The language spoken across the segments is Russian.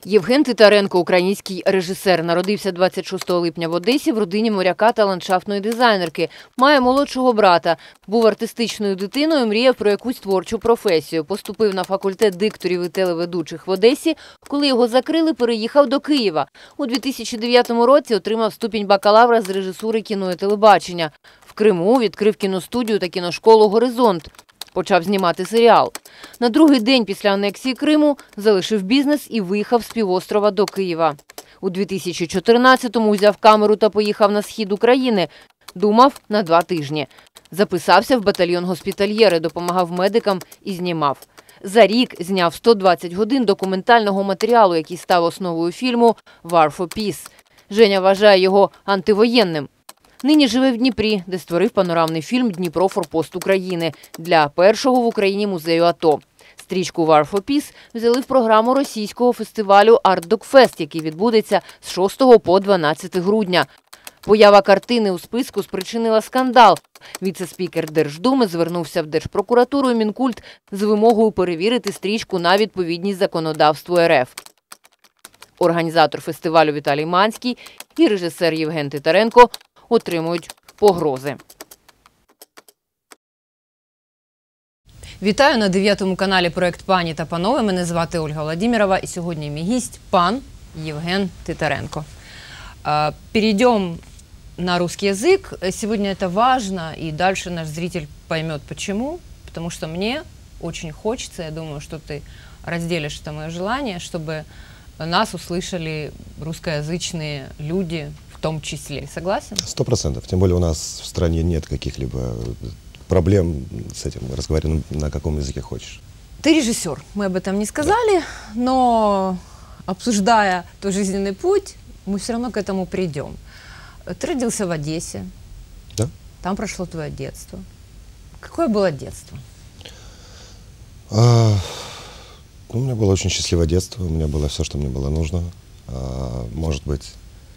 Євген Титаренко – український режисер. Народився 26 липня в Одесі в родині моряка та ландшафтної дизайнерки. Має молодшого брата. Був артистичною дитиною, мріяв про якусь творчу професію. Поступив на факультет дикторів і телеведучих в Одесі. Коли його закрили, переїхав до Києва. У 2009 році отримав ступінь бакалавра з режисури кіно і телебачення. В Криму відкрив кіностудію та кіношколу «Горизонт». Почав знімати серіал. На другий день після анексії Криму залишив бізнес і виїхав з півострова до Києва. У 2014-му взяв камеру та поїхав на схід України. Думав на 2 тижні. Записався в батальйон госпітальєри, допомагав медикам і знімав. За рік зняв 120 годин документального матеріалу, який став основою фільму «War for Peace». Женя вважає його антивоєнним. Нині живе в Дніпрі, де створив панорамний фільм «Дніпро. Форпост України» для першого в Україні музею АТО. Стрічку «War for Peace» взяли в програму російського фестивалю «Art Dog Fest», який відбудеться з 6 по 12 грудня. Поява картини у списку спричинила скандал. Віце-спікер Держдуми звернувся в Держпрокуратуру і Мінкульт з вимогою перевірити стрічку на відповідність законодавству РФ. Організатор фестивалю Віталій Манський і режисер Євген Титаренко отримують погрози. Вітаю на 9-му каналі проект «Пані та панове». Мене звати Ольга Владимирова і сьогодні мій гість – пан Євген Титаренко. Перейдем на русский язык. Сегодня это важно, и дальше наш зритель поймет почему. Потому что мне очень хочется, я думаю, что ты разделишь это мое желание, чтобы нас услышали русскоязычные люди в том числе. Согласен? 100%. Тем более у нас в стране нет каких-либо проблем с этим. Разговаривай на каком языке хочешь. Ты режиссер, мы об этом не сказали, но обсуждая твой жизненный путь, мы все равно к этому придем. Ты родился в Одессе. Да. Там прошло твое детство. Какое было детство? У меня было очень счастливое детство, у меня было все, что мне было нужно. Может быть,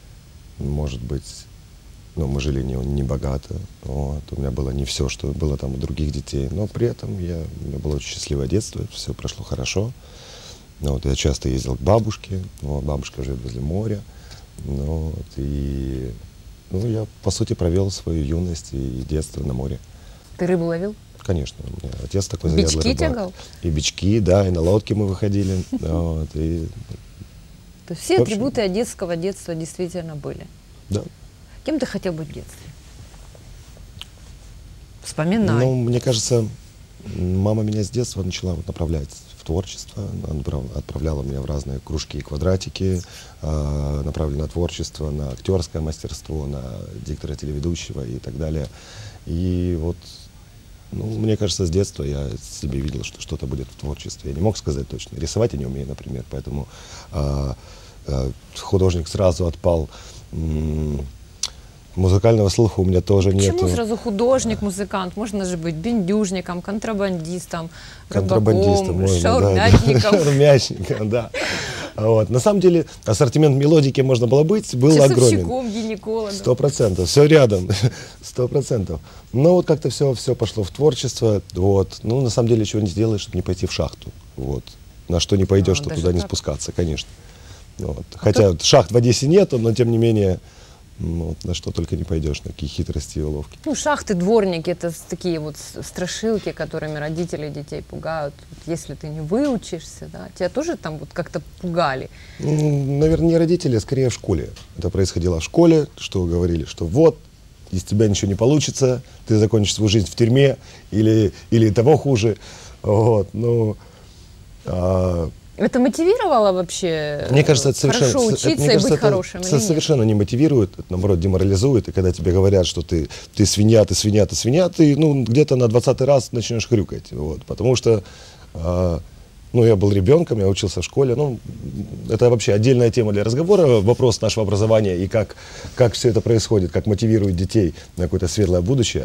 ну, мы жили не богато, вот. У меня было не все, что было там у других детей, но при этом у меня было очень счастливое детство, все прошло хорошо. Вот, я часто ездил к бабушке, вот, бабушка живет возле моря, вот, и я, по сути, провел свою юность и детство на море. Ты рыбу ловил? Конечно, у меня отец такой заядлый рыбак. Бички тягал? И бички, да, и на лодке мы выходили. Вот, То есть все атрибуты одесского детства действительно были? Да. Кем ты хотел быть в детстве? Вспоминай. Ну, мне кажется, мама меня с детства начала направлять в творчество. Она отправляла меня в разные кружки и квадратики, направленные на творчество, на актерское мастерство, на диктора телеведущего и так далее. И вот, ну, мне кажется, с детства я себе видел, что что-то будет в творчестве. Я не мог сказать точно. Рисовать я не умею, например, поэтому художник сразу отпал. Музыкального слуха у меня тоже нет. Почему сразу художник, музыкант? Можно же быть бендюжником, контрабандистом, контрабандистом, рыбаком, шаурмячником. Да, шаурмячником, да. Вот. На самом деле ассортимент мелодий, кем можно было быть, был огромен. Часовщиком, гинекологом. 100%, все рядом, 100%. Но вот как-то все пошло в творчество. Вот. Ну, на самом деле, чего не сделаешь, чтобы не пойти в шахту. Вот. На что не пойдешь, чтобы туда не спускаться, конечно. Вот. Хотя шахт в Одессе нету, но тем не менее, вот, на что только не пойдешь, на какие хитрости и уловки. Ну, шахты, дворники – это такие вот страшилки, которыми родители детей пугают. Вот если ты не выучишься, да, тебя тоже там вот как-то пугали? Наверное, не родители, а скорее в школе. Это происходило в школе, что говорили, что вот, из тебя ничего не получится, ты закончишь свою жизнь в тюрьме или того хуже. Вот, ну, это мотивировало вообще, мне кажется, это совершенно, хорошо учиться и быть хорошим? Это совершенно не мотивирует, это, наоборот, деморализует. И когда тебе говорят, что ты свинья, ты свинья, ты свинья, ты где-то на 20-й раз начнешь хрюкать. Вот, потому что я был ребенком, я учился в школе. Ну, это вообще отдельная тема для разговора, вопрос нашего образования и как все это происходит, как мотивирует детей на какое-то светлое будущее.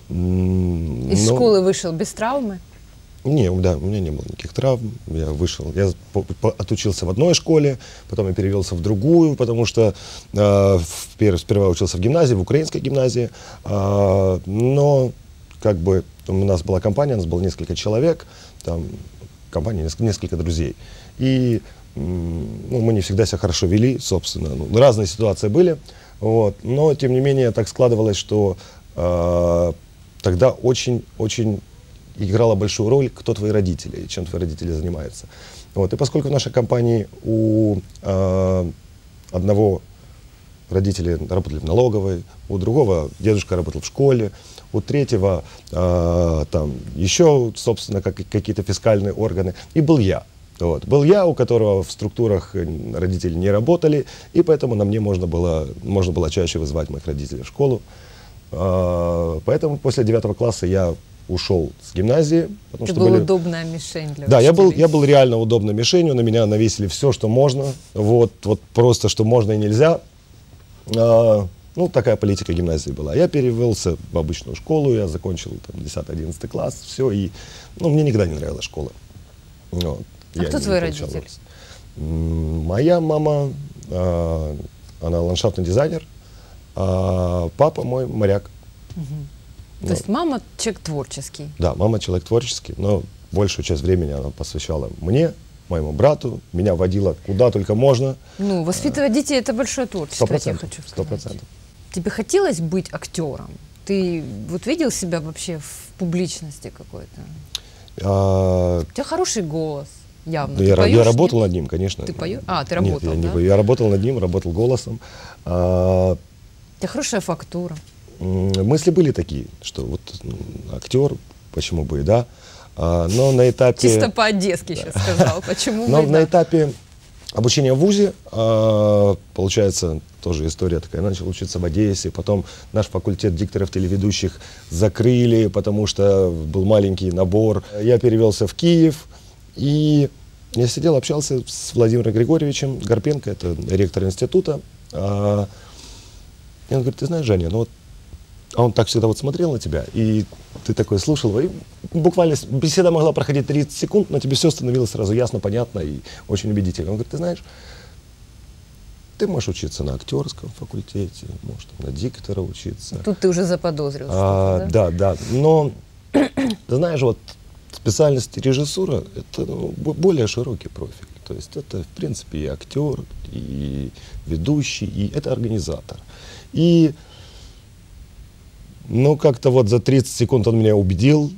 Из школы вышел без травмы? Не, да, у меня не было никаких травм. Я вышел, я отучился в одной школе, потом я перевелся в другую, потому что сперва учился в гимназии, в украинской гимназии, но как бы у нас была компания, у нас было несколько человек, там компания, несколько друзей. И ну, мы не всегда себя хорошо вели, собственно. Ну, разные ситуации были, вот. Но, тем не менее, так складывалось, что тогда очень играла большую роль, кто твои родители, и чем твои родители занимаются. Вот. И поскольку в нашей компании у одного родители работали в налоговой, у другого дедушка работал в школе, у третьего там еще, собственно, какие-то фискальные органы. И был я. Вот. Был я, у которого в структурах родители не работали, и поэтому на мне можно было чаще вызывать моих родителей в школу. Поэтому после 9 класса я ушел с гимназии. Ты был удобная мишень для Да, учителей. я был реально удобной мишенью, на меня навесили все, что можно, вот просто, что можно и нельзя. Ну, такая политика гимназии была. Я перевелся в обычную школу, я закончил 10-11 класс, все, и мне никогда не нравилась школа. Вот, а кто твои родители? Моя мама, она ландшафтный дизайнер, а папа мой моряк. То есть мама человек творческий? Да, мама человек творческий, но большую часть времени она посвящала мне, моему брату, меня водила куда только можно. Ну, воспитывать детей – это большое творчество, 100%, я хочу сказать. 100%. Тебе хотелось быть актером? Ты вот видел себя вообще в публичности какой-то? У тебя хороший голос, явно. Я работал над ним, конечно. Ты поешь? Ты работал, нет, да? Я работал над ним, работал голосом. У тебя хорошая фактура. Мысли были такие, что вот актер, почему бы и да. Но на этапе... Чисто по-одесски сейчас сказал, почему бы и да. Но на этапе обучения в ВУЗе, получается, тоже история такая, я начал учиться в Одессе, потом наш факультет дикторов-телеведущих закрыли, потому что был маленький набор. Я перевелся в Киев, и я сидел, общался с Владимиром Григорьевичем Гарпенко, это ректор института. И он говорит: ты знаешь, Женя, ну вот, а он так всегда вот смотрел на тебя, и ты такой слушал, и буквально беседа могла проходить 30 секунд, но тебе все становилось сразу ясно, понятно и очень убедительно. Он говорит: ты знаешь, ты можешь учиться на актерском факультете, можешь на диктора учиться. Тут ты уже заподозрил что-то, да? Да. Но, ты знаешь, вот специальность режиссура — это более широкий профиль. То есть это, в принципе, и актер, и ведущий, и это организатор. И как-то вот за 30 секунд он меня убедил,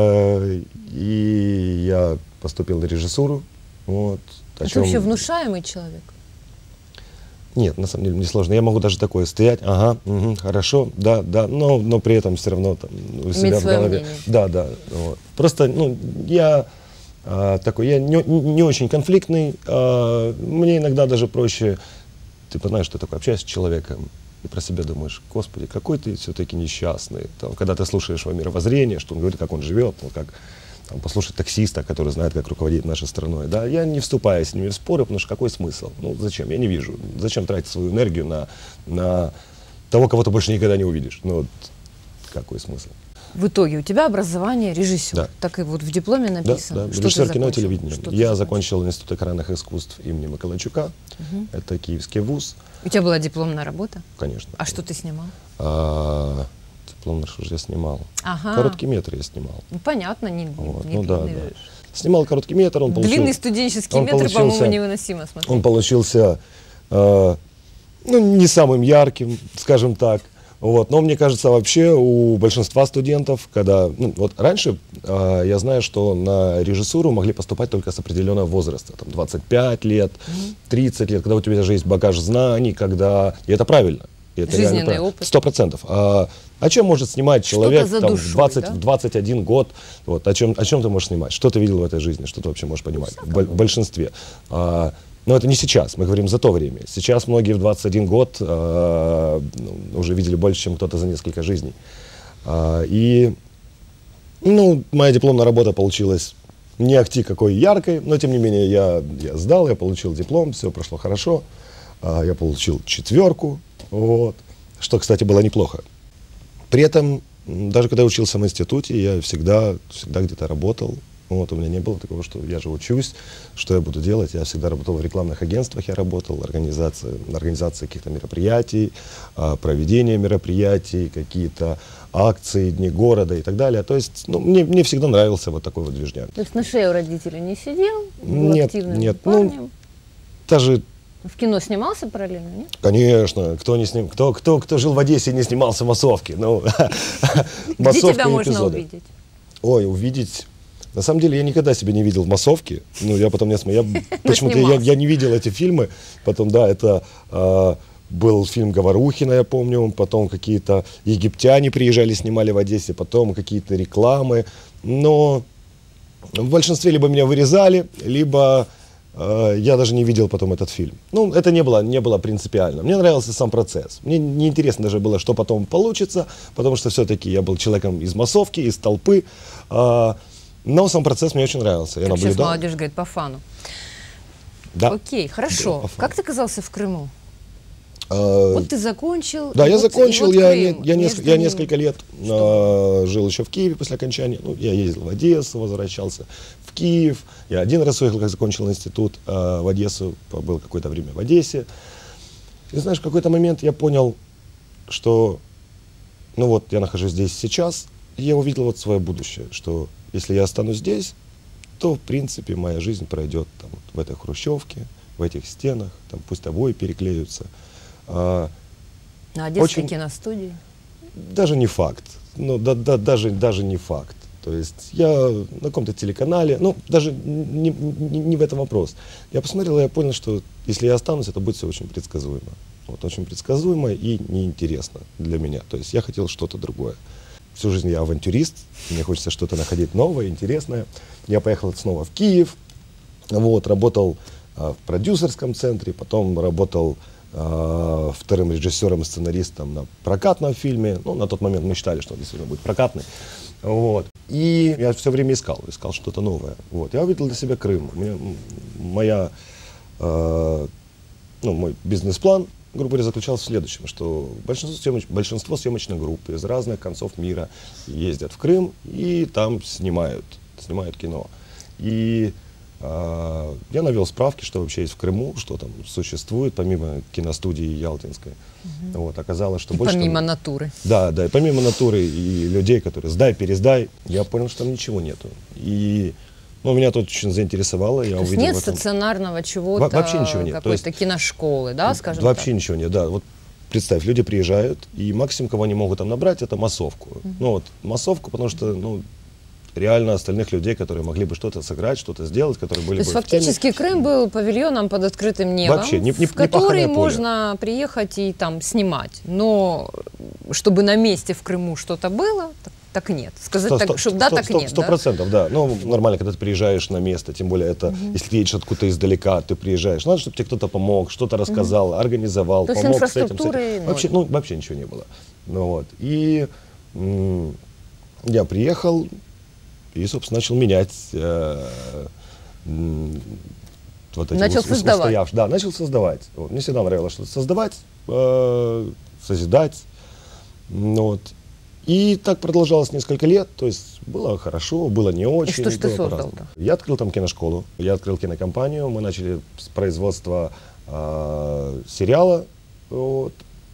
и я поступил на режиссуру. Вот, ты вообще внушаемый человек? Нет, на самом деле не сложно. Я могу даже такое стоять, хорошо, да, но при этом все равно там, у себя в голове. Да. Вот. Просто, я такой, я не очень конфликтный, мне иногда даже проще, ты знаешь, что такое, общаешься с человеком, и про себя думаешь: Господи, какой ты все-таки несчастный. Там, когда ты слушаешь его мировоззрение, что он говорит, как он живет, как послушать таксиста, который знает, как руководить нашей страной. Да? Я не вступаю с ними в споры, потому что какой смысл? Зачем? Я не вижу. Зачем тратить свою энергию на того, кого ты больше никогда не увидишь? Какой смысл? В итоге у тебя образование режиссер. Да. Так и вот в дипломе написано. Да. Режиссер кино и телевидения. Я закончил Институт экранных искусств имени Миколайчука. Это Киевский вуз. У тебя была дипломная работа? Конечно. А что ты снимал? Дипломный, что же я снимал? Ага. Короткий метр я снимал. Понятно, не да. Снимал короткий метр, он получился... Длинный студенческий метр, по-моему, невыносимо смотреть. Он получился не самым ярким, скажем так. Вот. Но мне кажется, вообще у большинства студентов, когда... раньше я знаю, что на режиссуру могли поступать только с определенного возраста. Там 25 лет, 30 лет, когда у тебя уже есть багаж знаний, когда... И это правильно. И это жизненный опыт. 100%. О чем может снимать человек в 21 год? Вот, о чем ты можешь снимать? Что ты видел в этой жизни? Что ты вообще можешь понимать? В большинстве. Но это не сейчас, мы говорим за то время. Сейчас многие в 21 год уже видели больше, чем кто-то за несколько жизней. И моя дипломная работа получилась не ахти какой яркой, но тем не менее я сдал, я получил диплом, все прошло хорошо. Я получил 4, вот, что, кстати, было неплохо. При этом, даже когда я учился в институте, я всегда где-то работал. Вот, у меня не было такого, что я же учусь, что я буду делать. Я всегда работал в рекламных агентствах, я работал, организации каких-то мероприятий, проведение мероприятий, какие-то акции, дни города и так далее. То есть, мне всегда нравился вот такой вот движняк. То есть на шее у родителей не сидел? Был активным парнем? даже, В кино снимался параллельно, нет? конечно, кто жил в Одессе и не снимался в массовке? Ну, Где тебя массовка и можно эпизоды. увидеть? Ой, увидеть. На самом деле я никогда себя не видел в массовке. Ну, я потом не смотрел. Почему-то снимался. я не видел эти фильмы. Потом, да, это был фильм Говорухина, я помню. Потом какие-то египтяне приезжали, снимали в Одессе. Потом какие-то рекламы. Но в большинстве либо меня вырезали, либо я даже не видел потом этот фильм. Ну, это не было принципиально. Мне нравился сам процесс. Мне не интересно даже было, что потом получится, потому что все-таки я был человеком из массовки, из толпы. Но сам процесс мне очень нравился. Я Как сейчас наблюдал. молодежь говорит, по фану. Да. Окей, хорошо. Да, по фану. Как ты оказался в Крыму? А, Вот ты закончил. Да, и я вот- и закончил, вот я Крым. Между ними. несколько лет жил еще в Киеве после окончания. Ну, я ездил в Одессу, возвращался в Киев. Я один раз уехал, как закончил институт, в Одессу, был какое-то время в Одессе. И знаешь, в какой-то момент я понял, что, ну вот, я нахожусь здесь сейчас, и я увидел вот свое будущее, что если я останусь здесь, то, в принципе, моя жизнь пройдет там, вот, в этой хрущевке, в этих стенах, там пусть обои переклеются. На Одесской очень- киностудии. Даже не факт. Ну, даже не факт. То есть я на каком-то телеканале, ну, даже не в этом вопрос. Я посмотрел, и я понял, что если я останусь, это будет все очень предсказуемо. Вот, очень предсказуемо и неинтересно для меня. То есть я хотел что-то другое. Всю жизнь я авантюрист, мне хочется что-то находить новое, интересное. Я поехал снова в Киев, вот, работал в продюсерском центре, потом работал вторым режиссером и сценаристом на прокатном фильме. Ну, на тот момент мы считали, что он действительно будет прокатный. Вот. И я все время искал что-то новое. Вот. Я увидел для себя Крым. Мой бизнес-план, грубо говоря, заключался в следующем, что большинство съемочных групп из разных концов мира ездят в Крым и там снимают кино. И я навел справки, что вообще есть в Крыму, что там существует, помимо киностудии Ялтинской. Вот, оказалось, что И больше... помимо там- натуры. Да, и помимо натуры и людей, которые сдай, пересдай, я понял, что там ничего нету. И меня тут очень заинтересовало, я То есть увидел нет в этом... стационарного чего-то, Вообще ничего нет. То есть- какой-то киношколы, да, скажем Вообще так? ничего нет, да. Вот представь, люди приезжают, и максимум, кого они могут там набрать, это массовку. Ну вот, массовку, потому что, реально остальных людей, которые могли бы что-то сыграть, что-то сделать, которые были То есть бы в теме. фактически Крым был павильоном под открытым небом, Вообще, не в паханое который поле. можно приехать и там снимать. Но чтобы на месте в Крыму что-то было, так нет. Сказать так, чтобы да, так нет. Сто Да? процентов, да. Ну, нормально, когда ты приезжаешь на место, тем более это, если ты едешь откуда-то издалека, ты приезжаешь, надо, чтобы тебе кто-то помог, что-то рассказал, организовал, То есть помог с этим, инфраструктуры ноль. Вообще ничего не было. Ну, вот. И я приехал и, собственно, начал менять вот эти Начал создавать. устоявшие. Да, начал создавать. Вот. Мне всегда нравилось что-то создавать, созидать. Ну, вот. И так продолжалось несколько лет, то есть было хорошо, было не очень. что ж ты было создал-то? по-разному. Я открыл там киношколу, я открыл кинокомпанию, мы начали с производства сериала. Вот.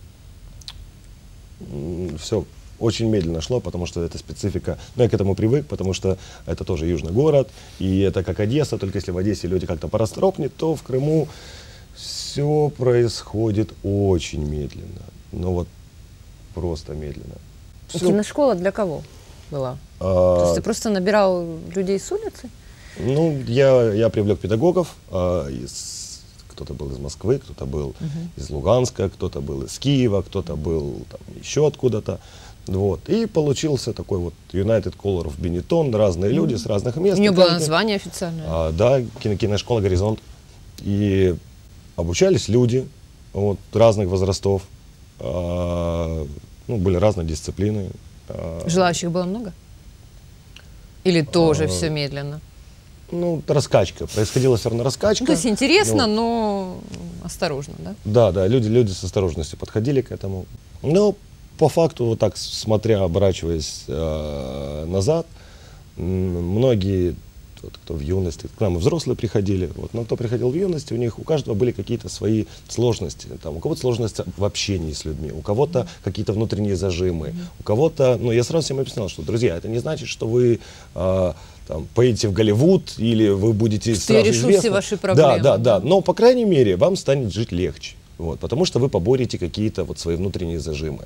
Все очень медленно шло, потому что это специфика. Но я к этому привык, потому что это тоже южный город, и это как Одесса, только если в Одессе люди как-то порасторопнее, то в Крыму все происходит очень медленно. Ну вот просто медленно. И Всё. киношкола для кого была? То есть ты просто набирал людей с улицы? Я привлек педагогов, кто-то был из Москвы, кто-то был из Луганска, кто-то был из Киева, кто-то был там, еще откуда-то. Вот. И получился такой вот United Color of Benetton, разные люди с разных мест. У нее И было каждый- название официальное. Да, киношкола «Горизонт». И обучались люди вот, разных возрастов, были разные дисциплины. Желающих было много? Или тоже все медленно? Раскачка. Происходила все равно раскачка. Ну, то есть интересно, Ну, но осторожно, да? Да, люди с осторожностью подходили к этому. Но по факту, вот так смотря, оборачиваясь назад, многие вот, кто в юности, к нам и взрослые приходили, вот, но кто приходил в юности, у них у каждого были какие-то свои сложности. Там, у кого-то сложности в общении с людьми, у кого-то какие-то внутренние зажимы, у кого-то, ну, я сразу всем объяснял, что, друзья, это не значит, что вы там, поедете в Голливуд или вы будете что сразу я решу известны. все ваши проблемы. Да, но, по крайней мере, вам станет жить легче, вот, потому что вы поборете какие-то вот свои внутренние зажимы.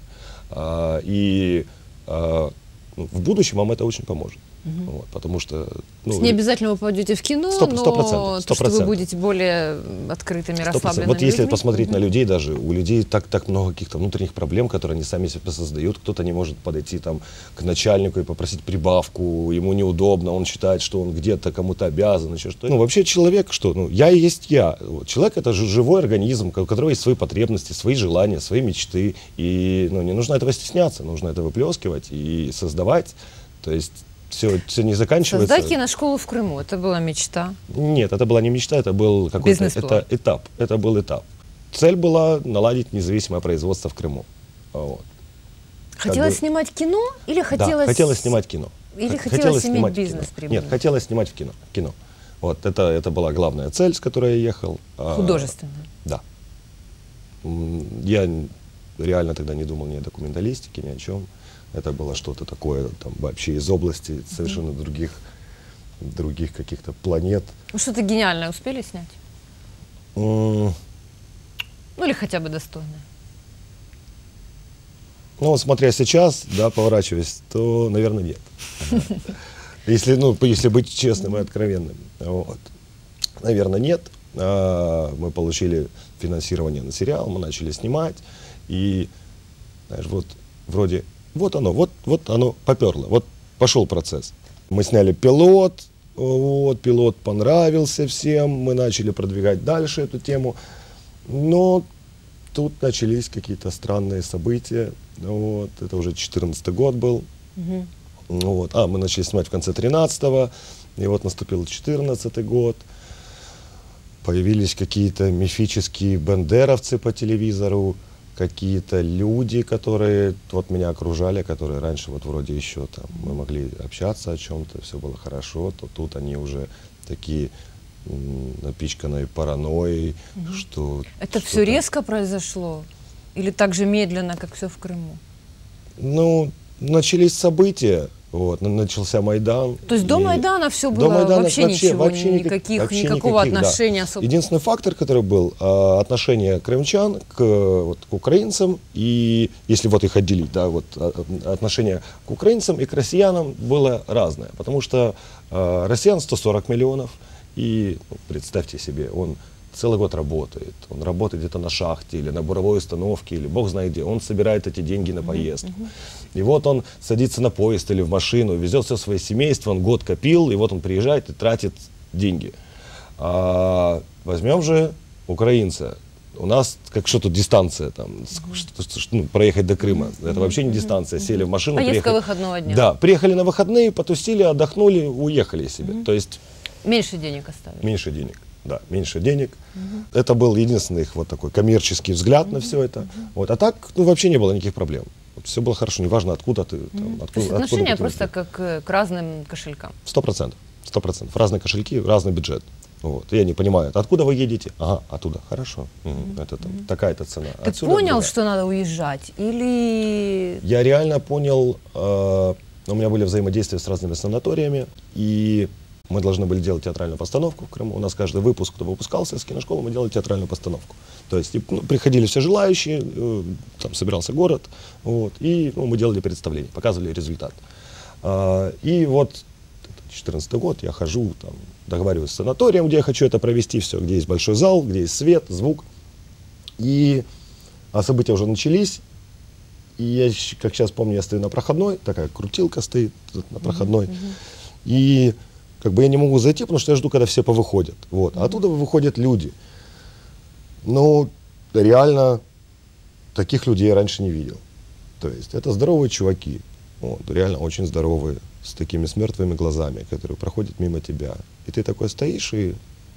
В будущем вам это очень поможет. Вот, потому что... Не обязательно вы попадете в кино, 100%, но 100%. то, что вы будете более открытыми, 100%. расслабленными Вот если людьми. посмотреть на людей даже, у людей так много каких-то внутренних проблем, которые они сами себе создают. Кто-то не может подойти там, к начальнику и попросить прибавку, ему неудобно, он считает, что он где-то кому-то обязан, еще что-то. Ну, вообще человек, что? Ну, я и есть я. Вот, человек — это же живой организм, у которого есть свои потребности, свои желания, свои мечты. И ну, не нужно этого стесняться, нужно это выплескивать и создавать. То есть все не заканчивается. Создать киношколу в Крыму, это была мечта? Нет, это была не мечта, это был какой-то этап. Это был этап. Цель была наладить независимое производство в Крыму. Вот. Хотелось снимать кино или хотелось... Да, хотелось снимать кино. Или хотелось иметь бизнес прибыльный? Нет, хотелось снимать в кино. Вот, это была главная цель, с которой я ехал. Художественная? Да. Я реально тогда не думал ни о документалистике, ни о чем. Это было что-то такое там, вообще из области совершенно других каких-то планет. Вы что-то гениальное успели снять? Ну или хотя бы достойное? Ну, смотря сейчас, да, поворачиваясь, то, наверное, нет. Если быть честным и откровенным. Вот. Наверное, нет. Мы получили финансирование на сериал, мы начали снимать. И, знаешь, вот вроде... Вот оно поперло, вот пошел процесс. Мы сняли пилот, вот, пилот понравился всем, мы начали продвигать дальше эту тему, но тут начались какие-то странные события, вот, это уже 2014 год был, вот, мы начали снимать в конце 2013-го, и вот наступил 2014 год, появились какие-то мифические бандеровцы по телевизору, какие-то люди, которые вот меня окружали, которые раньше вот вроде еще там мы могли общаться о чем-то, все было хорошо, то тут они уже такие напичканные паранойей, что... Это все резко произошло? Или так же медленно, как все в Крыму? Ну, начались события, вот, начался Майдан. То есть до Майдана все было вообще ничего, никакого отношения особо? Единственный фактор, который был, отношение крымчан к украинцам, и если вот их отделить, да, вот отношение к украинцам и к россиянам было разное, потому что россиян 140 миллионов, и представьте себе, он целый год работает, он работает где-то на шахте или на буровой установке, или бог знает где, он собирает эти деньги на поездку. И вот он садится на поезд или в машину, везет все свое семейство, он год копил, и вот он приезжает и тратит деньги. Возьмем же украинца. У нас, как что тут дистанция, там, проехать до Крыма, это вообще не дистанция, сели в машину. Поездка выходного дня. Да, приехали на выходные, потусили, отдохнули, уехали себе. То есть... Меньше денег оставили. Меньше денег. Да, меньше денег. Это был единственный их вот такой коммерческий взгляд на все это. Вот. А так вообще не было никаких проблем. Вот все было хорошо, неважно, откуда ты. То есть отношение просто как к разным кошелькам? 100%. 100%. Разные кошельки, разный бюджет. Вот. Я не понимаю, откуда вы едете? Ага, оттуда. Хорошо. Это там такая-то цена. Ты понял, что надо уезжать? Или... Я реально понял, у меня были взаимодействия с разными санаториями, и мы должны были делать театральную постановку в Крыму. У нас каждый выпуск, кто выпускался с киношколы, мы делали театральную постановку. То есть приходили все желающие, там собирался город, вот, и мы делали представление, показывали результат. И вот 2014 год я хожу, там, договариваюсь с санаторием, где я хочу это провести, все, где есть большой зал, где есть свет, звук. И события уже начались. И я, как сейчас помню, я стою на проходной, такая крутилка стоит на проходной. И как бы я не могу зайти, потому что я жду, когда все повыходят. Вот. А оттуда выходят люди. Ну, реально, таких людей я раньше не видел. То есть это здоровые чуваки. Вот, реально очень здоровые, с такими мертвыми глазами, которые проходят мимо тебя. И ты такой стоишь, и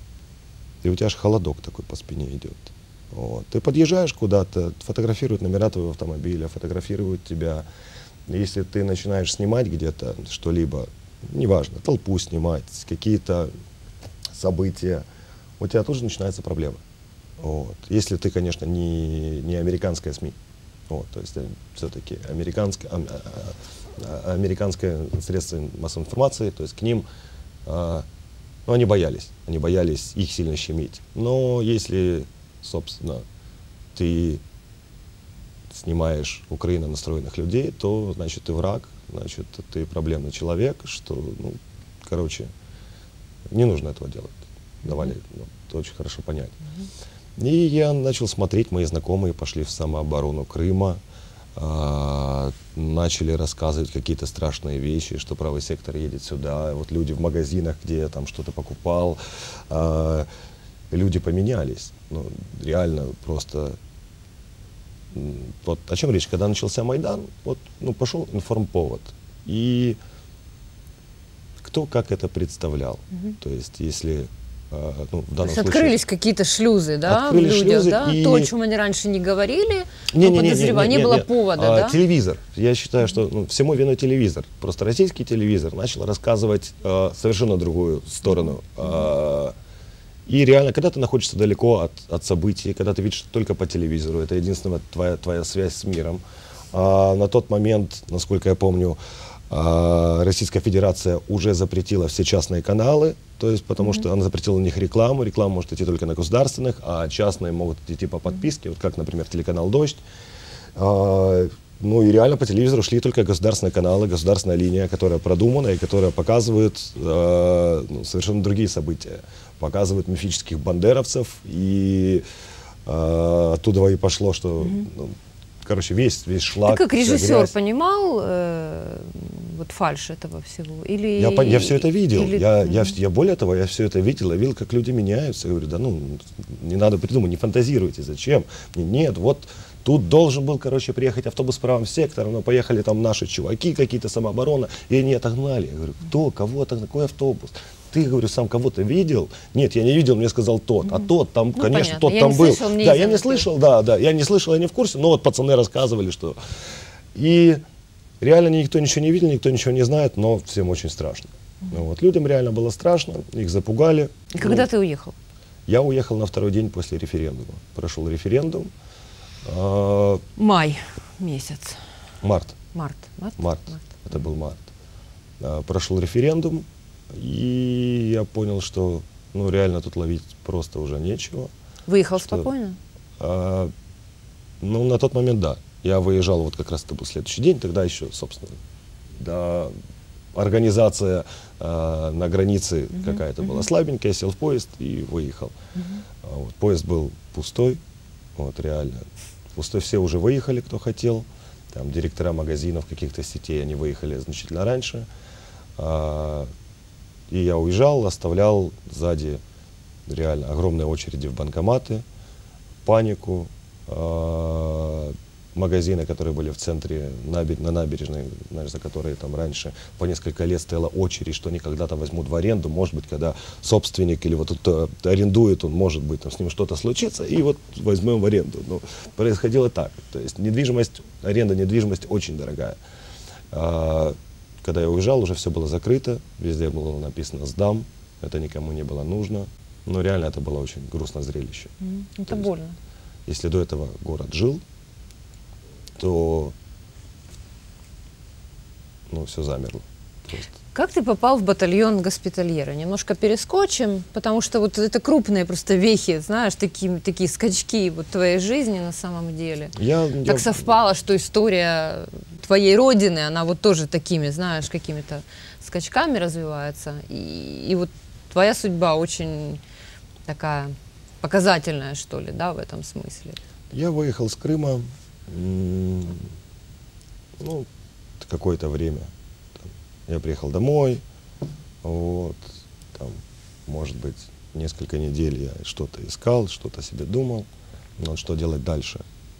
у тебя аж холодок такой по спине идет. Вот. Ты подъезжаешь куда-то, фотографируют номера твоего автомобиля, фотографируют тебя. Если ты начинаешь снимать где-то что-либо, неважно, толпу снимать, какие-то события, у тебя тоже начинаются проблемы. Вот. Если ты, конечно, не американская СМИ. Вот, то есть все-таки американское средство массовой информации, то есть к ним, ну, они боялись их сильно щемить. Но если, собственно, ты снимаешь Украину настроенных людей, то, значит, ты враг, значит, ты проблемный человек, что, ну, короче, не нужно этого делать. Давали, ну, это очень хорошо понять. И я начал смотреть, мои знакомые пошли в самооборону Крыма, начали рассказывать какие-то страшные вещи, что правый сектор едет сюда, вот люди в магазинах, где я там что-то покупал, люди поменялись, ну, реально просто, вот о чем речь, когда начался Майдан, вот, ну, пошел информповод, и кто как это представлял, то есть если... Ну, в данном случае открылись какие-то шлюзы, да, в людях, да? И... То, о чем они раньше не говорили, не было повода, да? Телевизор. Я считаю, что, ну, всему виной телевизор. Просто российский телевизор начал рассказывать совершенно другую сторону. И реально, когда ты находишься далеко от событий, когда ты видишь только по телевизору, это единственная твоя связь с миром. На тот момент, насколько я помню, Российская Федерация уже запретила все частные каналы, то есть потому что она запретила на них рекламу. Реклама может идти только на государственных, а частные могут идти по подписке, вот как, например, телеканал «Дождь». Ну и реально по телевизору шли только государственные каналы, государственная линия, которая продумана и которая показывает ну, совершенно другие события. Показывает мифических бандеровцев, и оттуда и пошло, что... Ну, короче, весь шлак. Ты как режиссер понимал вот фальшь этого всего? Или, я все это видел. Или... Я более того, я все это видел, я видел, как люди меняются. Я говорю, да ну, не надо придумать, не фантазируйте, зачем? Нет, вот тут должен был, короче, приехать автобус с правым сектором, но поехали там наши чуваки, какие-то самооборона, и они отогнали. Я говорю, кто, кого, какой автобус? Ты, говорю, сам кого-то видел? Нет, я не видел, мне сказал тот. А тот там, ну, конечно, понятно. Тот я там был. Слышал, да, я не слышал, да, я не слышал, я не в курсе, но вот пацаны рассказывали, что... И реально никто ничего не видел, никто ничего не знает, но всем очень страшно. Вот. Людям реально было страшно, их запугали. И когда ты уехал? Я уехал на второй день после референдума. Прошел референдум. Май месяц. Март. Март. Это был март. Прошел референдум. И я понял, что, ну, реально тут ловить просто уже нечего. Выехал спокойно? Ну, на тот момент, да. Я выезжал, вот как раз это был следующий день, тогда еще, собственно, да, организация на границе какая-то была слабенькая, я сел в поезд и выехал. Вот, поезд был пустой, вот, реально. Пустой, все уже выехали, кто хотел. Там директора магазинов, каких-то сетей, они выехали значительно раньше. И я уезжал, оставлял сзади реально огромные очереди в банкоматы, панику, магазины, которые были в центре, на набережной, знаешь, за которые там раньше по несколько лет стояла очередь, что они когда-то возьмут в аренду, может быть, когда собственник или вот кто арендует, он, может быть, там с ним что-то случится, и вот возьмем в аренду. Но происходило так, то есть недвижимость, аренда недвижимости очень дорогая. Когда я уезжал, уже все было закрыто, везде было написано «сдам», это никому не было нужно. Но реально это было очень грустное зрелище. Это больно. Если до этого город жил, то ну, все замерло. Просто. Как ты попал в батальон госпитальера? Немножко перескочим, потому что вот это крупные просто вехи, знаешь, такие скачки вот твоей жизни на самом деле. Так совпало, что история твоей родины, она вот тоже такими, знаешь, какими-то скачками развивается. И вот твоя судьба очень такая показательная, что ли, да, в этом смысле. Я выехал с Крыма, ну, какое-то время. Я приехал домой, вот, там, может быть, несколько недель я что-то искал, что-то себе думал, но что делать дальше.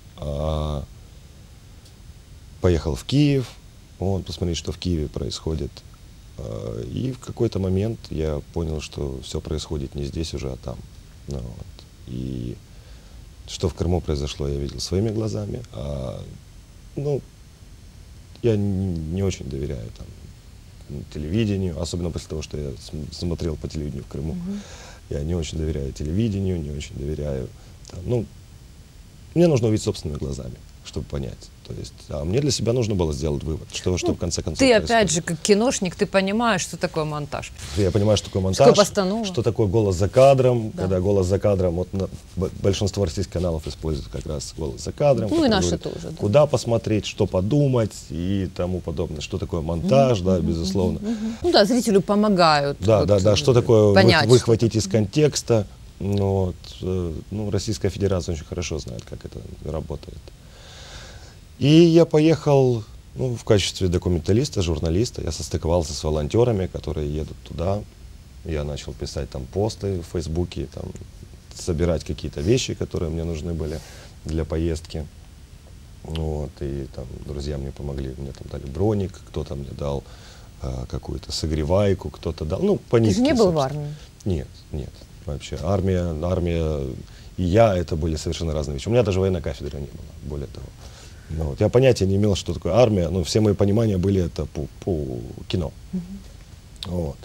Поехал в Киев, вот, посмотреть, что в Киеве происходит. И в какой-то момент я понял, что все происходит не здесь уже, а там. Ну, вот. И что в Крыму произошло, я видел своими глазами. Ну, я не очень доверяю там телевидению, особенно после того, что я смотрел по телевидению в Крыму. Я не очень доверяю телевидению, не очень доверяю, там, ну, мне нужно увидеть собственными глазами, чтобы понять. То есть, а мне для себя нужно было сделать вывод, что в конце концов ты происходит. опять же, как киношник, ты понимаешь, что такое монтаж. Я понимаю, что такое монтаж, что такое голос за кадром, да. когда голос за кадром, вот большинство российских каналов используют как раз голос за кадром. Ну и наши говорит, тоже. Да. Куда посмотреть, что подумать и тому подобное. Что такое монтаж, да, безусловно. Ну да, зрителю помогают. Да, вот, да, что такое понять, выхватить из контекста. Ну, Российская Федерация очень хорошо знает, как это работает. И я поехал в качестве документалиста, журналиста. Я состыковался с волонтерами, которые едут туда. Я начал писать там посты в Фейсбуке, там, собирать какие-то вещи, которые мне нужны были для поездки. Вот, и там друзья мне помогли, мне там дали броник, кто-то мне дал какую-то согревайку, кто-то дал, ну, по нитке. Ты же не был в армии? Нет, нет, вообще. Армия и я, это были совершенно разные вещи. У меня даже военной кафедры не было, более того. Ну, вот, я понятия не имел, что такое армия, но все мои понимания были это по кино. Вот.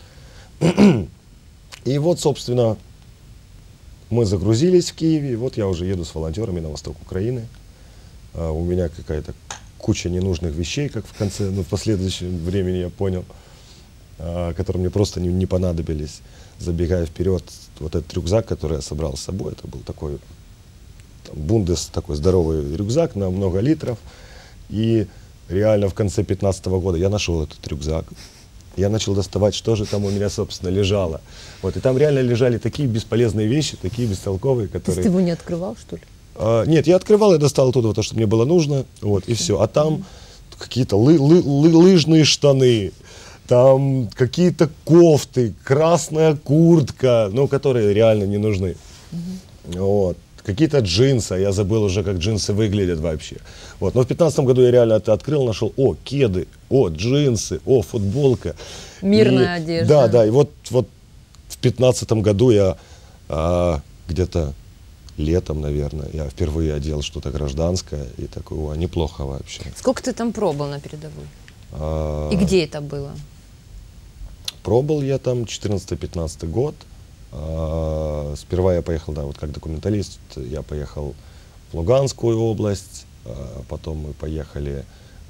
И вот, собственно, мы загрузились в Киеве, и вот я уже еду с волонтерами на восток Украины. У меня какая-то куча ненужных вещей, как в конце, в последующем времени я понял, которые мне просто не понадобились. Забегая вперед, вот этот рюкзак, который я собрал с собой, это был такой Бундес, такой здоровый рюкзак на много литров. И реально в конце 2015 года я нашел этот рюкзак. Я начал доставать, что же там у меня, собственно, лежало. Вот, и там реально лежали такие бесполезные вещи, такие бестолковые, которые... Ты его не открывал, что ли? Нет, я открывал, я достал оттуда то, что мне было нужно, вот, и все. А там какие-то лыжные штаны, там какие-то кофты, красная куртка, которые реально не нужны. Вот. Какие-то джинсы, я забыл уже, как джинсы выглядят вообще. Вот. Но в 2015 году я реально это открыл, нашел, кеды, джинсы, футболка. Мирная одежда. Да, и вот в 2015 году я где-то летом, наверное, я впервые одел что-то гражданское, и такое, неплохо вообще. Сколько ты там пробыл на передовой? И где это было? Пробыл я там 14-15 год. Сперва я поехал, да, вот как документалист, я поехал в Луганскую область, потом мы поехали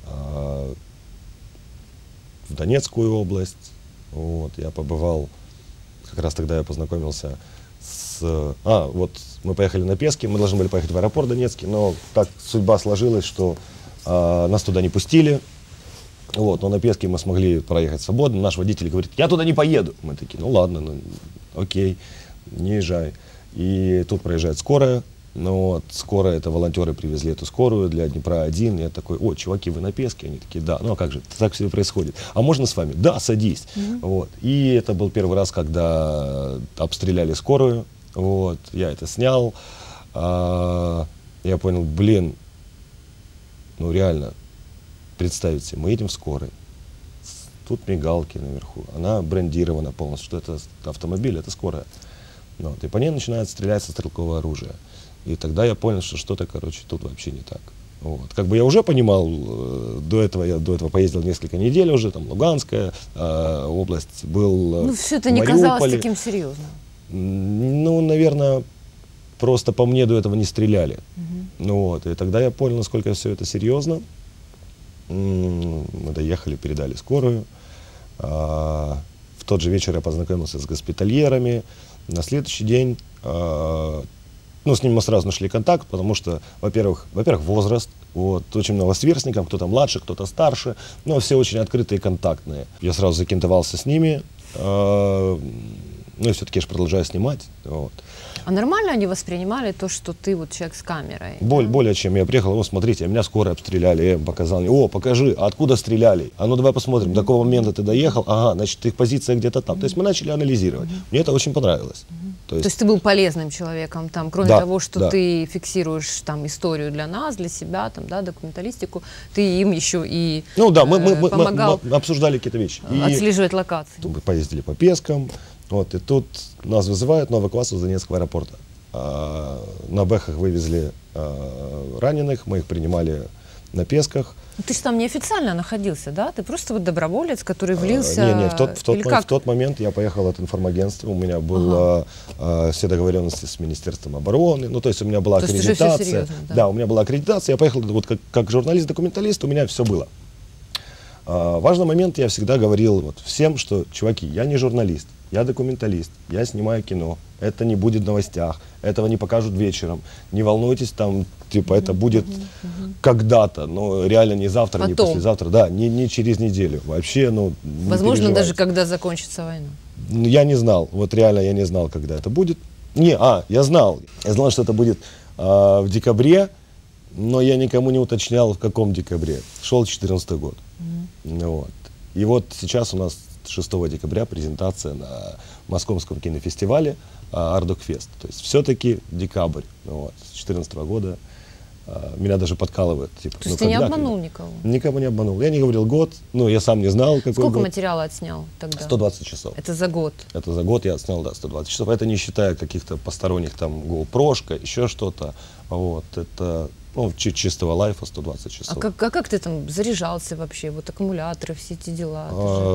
в Донецкую область. Вот, я побывал, как раз тогда я познакомился вот мы поехали на Пески, мы должны были поехать в аэропорт Донецкий, но так судьба сложилась, что нас туда не пустили. Вот, но на Песке мы смогли проехать свободно. Наш водитель говорит, я туда не поеду. Мы такие, ну ладно, окей, не езжай. И тут проезжает скорая. Скорая, это волонтеры привезли эту скорую для Днепра-1. Я такой, чуваки, вы на Песке? Они такие, да. Ну а как же, так все происходит. А можно с вами? Да, садись. Вот. И это был первый раз, когда обстреляли скорую. Вот. Я это снял. Я понял, реально. Представить себе, мы едем в скорой, тут мигалки наверху, она брендирована полностью, что это автомобиль, это скорая. И по ней начинает стрелять со стрелкового оружия. И тогда я понял, что что-то, тут вообще не так. Вот. Как бы я уже понимал, до этого поездил несколько недель уже, там Луганская область, был все это не казалось таким серьезным. Наверное, просто по мне до этого не стреляли. И тогда я понял, насколько все это серьезно. Мы доехали, передали скорую. В тот же вечер я познакомился с госпитальерами. На следующий день, с ними мы сразу нашли контакт, потому что, во-первых, возраст. Вот, очень много сверстников, кто-то младше, кто-то старше, но все очень открытые и контактные. Я сразу закинтовался с ними. И все-таки я же продолжаю снимать. Вот. А нормально они воспринимали то, что ты человек с камерой? Более чем. Я приехал, смотрите, меня скоро обстреляли, я им показал. Покажи, а откуда стреляли? А ну давай посмотрим, до какого момента ты доехал? Ага, значит, их позиция где-то там. То есть мы начали анализировать. Мне это очень понравилось. То есть ты был полезным человеком, кроме того, что ты фиксируешь историю для нас, для себя, документалистику, ты им еще и помогал мы обсуждали какие-то вещи. Отслеживать локации. Мы поездили по Пескам. И тут нас вызывают на эвакуацию с Донецкого аэропорта. На бэхах вывезли раненых, мы их принимали на Песках. Ты же там неофициально находился, да? Ты просто вот доброволец, который влился... Не, в тот момент я поехал от информагентства, у меня были все договоренности с Министерством обороны, ну то есть у меня была аккредитация. Серьезно, да? Да, у меня была аккредитация, я поехал вот как журналист-документалист, у меня все было. Важный момент, я всегда говорил вот всем, что, чуваки, я не журналист, я документалист, я снимаю кино, это не будет в новостях, этого не покажут вечером, не волнуйтесь, там, типа, это будет когда-то, но реально не завтра, потом. не послезавтра, да, не через неделю, вообще, ну, не возможно, даже переживайте. когда закончится война. Я не знал, вот реально я не знал, когда это будет. Я знал, что это будет в декабре, но я никому не уточнял, в каком декабре. Шел 2014 год. Вот. И вот сейчас у нас 6 декабря презентация на Московском кинофестивале Ардокфест. То есть все-таки декабрь. Вот. С 2014 года меня даже подкалывают. Типа, То есть ты не обманул никого? Никого не обманул. Я не говорил год, я сам не знал, какой Сколько год. материала отснял тогда? 120 часов. Это за год? Это за год я отснял, да, 120 часов. Это не считая каких-то посторонних там GoPro-шка, еще что-то. Вот, это чистого лайфа 120 часов. А как ты там заряжался вообще? Вот аккумуляторы, все эти дела.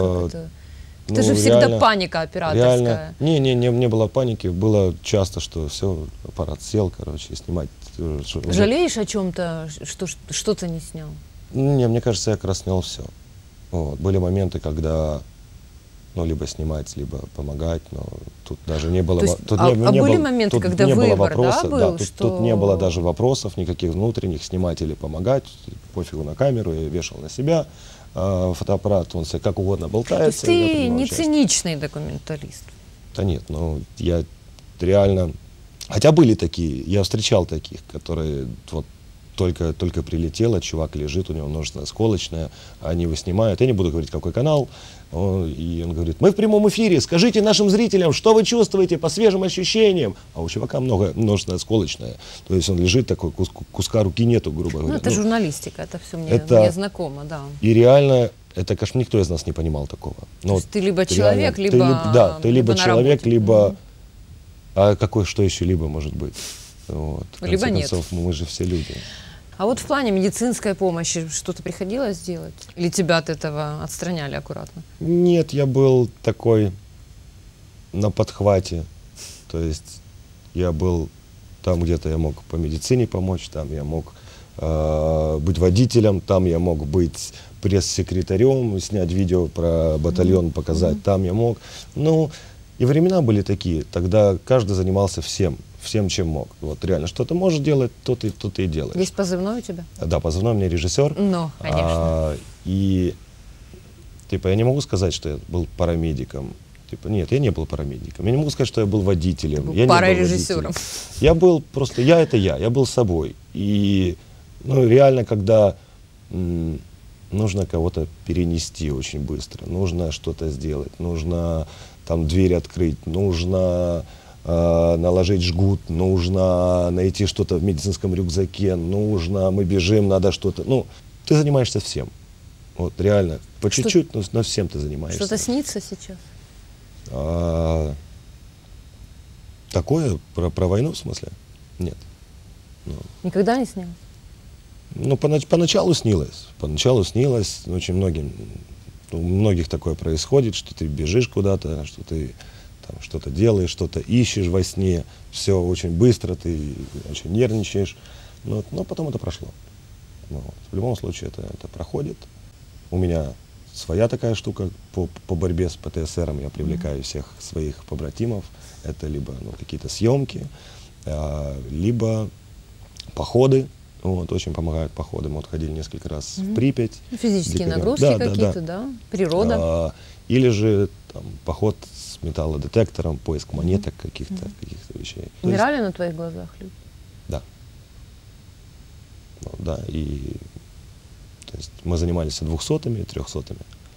Это же всегда реально, паника операторская. Реально. Не было паники. Было часто, что все, аппарат сел, короче, снимать. Жалеешь о чем-то, что ты не снял? Не, мне кажется, я как раз снял все. Вот. Были моменты, когда либо снимать, либо помогать, но тут даже не было... были моменты, когда выбор, да, был? Тут не было даже вопросов никаких внутренних, снимать или помогать, пофигу на камеру, я вешал на себя фотоаппарат, он себе как угодно болтается. То есть ты не циничный документалист? Да нет, я реально... Хотя были такие, я встречал таких, которые вот только прилетело, чувак лежит, у него множество осколочное, они его снимают, я не буду говорить, какой канал, и он говорит, мы в прямом эфире, скажите нашим зрителям, что вы чувствуете по свежим ощущениям, а у чувака множество осколочное, то есть он лежит такой, куска руки нету, грубо говоря. Это журналистика, это все мне знакомо, да. И реально, это, конечно, никто из нас не понимал такого. То есть ты либо человек, либо... Ты либо человек, либо... А что еще либо может быть? Вот. В конце концов, мы же все люди. А вот в плане медицинской помощи что-то приходилось делать? Или тебя от этого отстраняли аккуратно? Нет, я был такой на подхвате. То есть я был там, где-то я мог по медицине помочь, там я мог быть водителем, там я мог быть пресс-секретарем, снять видео про батальон, показать, там я мог. И времена были такие, тогда каждый занимался всем, чем мог. Вот реально, что ты можешь делать, то ты и делаешь. Есть позывной у тебя? Да, позывной у меня режиссер. Конечно. И я не могу сказать, что я был парамедиком. Нет, я не был парамедиком. Я не могу сказать, что я был водителем. Ты был парарежиссером. Я был просто, я был собой. И реально, когда нужно кого-то перенести очень быстро, нужно что-то сделать, нужно там дверь открыть, нужно наложить жгут, нужно найти что-то в медицинском рюкзаке, мы бежим, надо что-то. Ты занимаешься всем. Вот реально, по чуть-чуть, но всем ты занимаешься. Что-то снится сейчас? Такое про войну в смысле? Нет. Никогда не снял? Поначалу снилось. Очень многим. У многих такое происходит, что ты бежишь куда-то, что ты там что-то делаешь, что-то ищешь во сне, все очень быстро, ты очень нервничаешь, но потом это прошло. В любом случае это проходит. У меня своя такая штука по борьбе с ПТСРом, я привлекаю всех своих побратимов, это либо какие-то съемки, либо походы. Очень помогают походы. Мы ходили несколько раз в Припять. Физические нагрузки какие-то, да? Природа. Или же поход с металлодетектором, поиск монеток каких-то вещей. Умирали на твоих глазах люди? Да. Да, и то есть мы занимались 200-ми, 300-ми.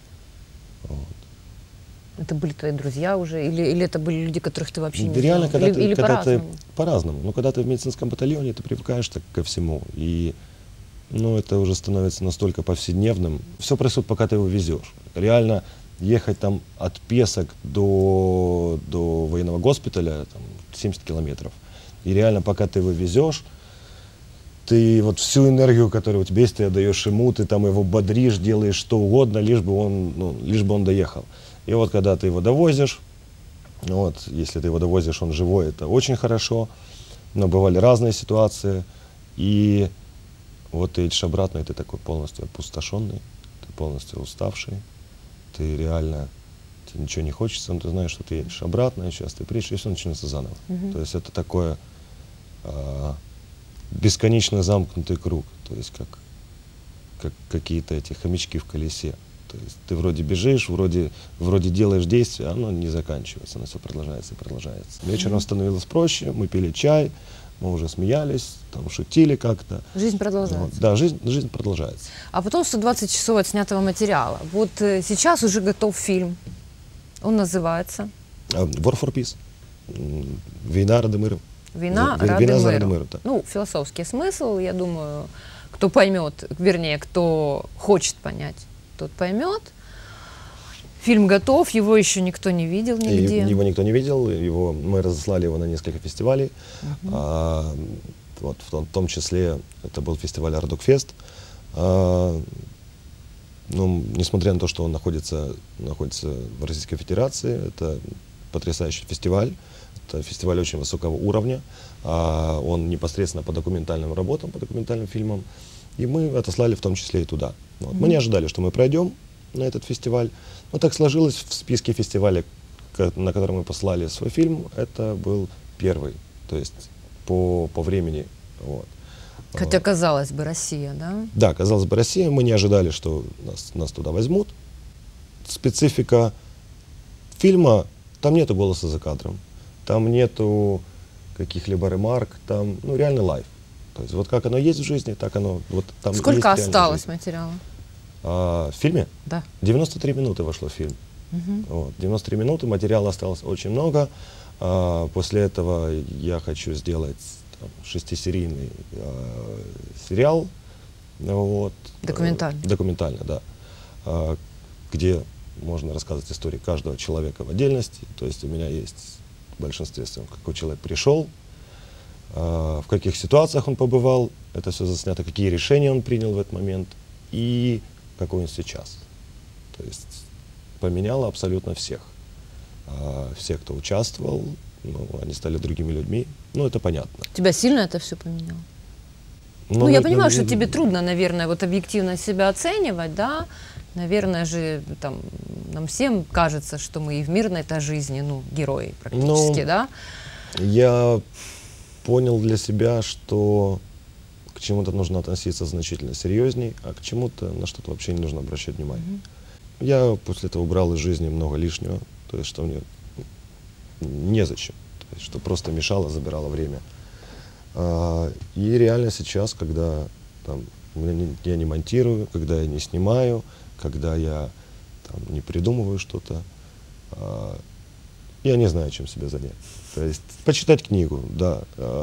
Это были твои друзья уже? Или это были люди, которых ты вообще не реально, знал? Или по-разному? По-разному. Когда ты в медицинском батальоне, ты привыкаешь так ко всему. И это уже становится настолько повседневным. Все происходит, пока ты его везешь. Реально ехать там от Песок до военного госпиталя 70 километров. И реально, пока ты его везешь, ты вот всю энергию, которая у тебя есть, ты отдаешь ему, ты там его бодришь, делаешь что угодно, лишь бы он доехал. И вот когда ты его довозишь, вот, если ты его довозишь, он живой, это очень хорошо, но бывали разные ситуации, и вот ты едешь обратно, и ты такой полностью опустошенный, ты полностью уставший, ты реально, тебе ничего не хочется, но ты знаешь, что ты едешь обратно, и сейчас ты приедешь, и все начнется заново. То есть это такое бесконечно замкнутый круг, то есть как какие-то эти хомячки в колесе. То есть ты вроде бежишь, вроде делаешь действия, а оно не заканчивается, оно все продолжается и продолжается. Вечером становилось проще, мы пили чай, мы уже смеялись, там, шутили как-то. Жизнь продолжается. Вот, да, жизнь продолжается. А потом 120 часов отснятого материала. Вот сейчас уже готов фильм. Он называется? War for Peace. Война ради мира. Война ради мира. Да. Ну, философский смысл, я думаю, кто поймет, вернее, кто хочет понять, тот поймет. Фильм готов, его еще никто не видел нигде. Его никто не видел, мы разослали его на несколько фестивалей. Вот, в том числе это был фестиваль Ардукфест. Ну, несмотря на то, что он находится в Российской Федерации, это потрясающий фестиваль. Это фестиваль очень высокого уровня. Он непосредственно по документальным работам, по документальным фильмам. И мы отослали в том числе и туда. Вот. Мы не ожидали, что мы пройдем на этот фестиваль. Но так сложилось в списке фестивалей, на который мы послали свой фильм. Это был первый, то есть по времени. Вот. Хотя, казалось бы, Россия, да? Да, казалось бы, Россия. Мы не ожидали, что нас туда возьмут. Специфика фильма, там нету голоса за кадром, там нету каких-либо ремарк, там реально лайв. То есть вот как оно есть в жизни, так оно вот там. Сколько осталось материала? В фильме? Да. 93 минуты вошло в фильм. Вот, 93 минуты, материала осталось очень много. После этого я хочу сделать 6-серийный сериал. Вот, документальный. Документально, да. Где можно рассказывать истории каждого человека в отдельности. То есть у меня есть в большинстве своем, какой человек пришел, в каких ситуациях он побывал, это все заснято, какие решения он принял в этот момент и какой он сейчас. То есть поменяло абсолютно всех. Все, кто участвовал, они стали другими людьми. Это понятно. Тебя сильно это все поменяло? Я понимаю, что тебе трудно, наверное, вот объективно себя оценивать, да? Наверное же, там, нам всем кажется, что мы и в мирной-то жизни, герои практически, да? Я понял для себя, что к чему-то нужно относиться значительно серьезней, а к чему-то на что-то вообще не нужно обращать внимание. Я после этого убрал из жизни много лишнего, то есть что мне незачем, то есть что просто мешало, забирало время. И реально сейчас, когда я не монтирую, когда я не снимаю, когда я не придумываю что-то, я не знаю, чем себя занять. То есть почитать книгу, да,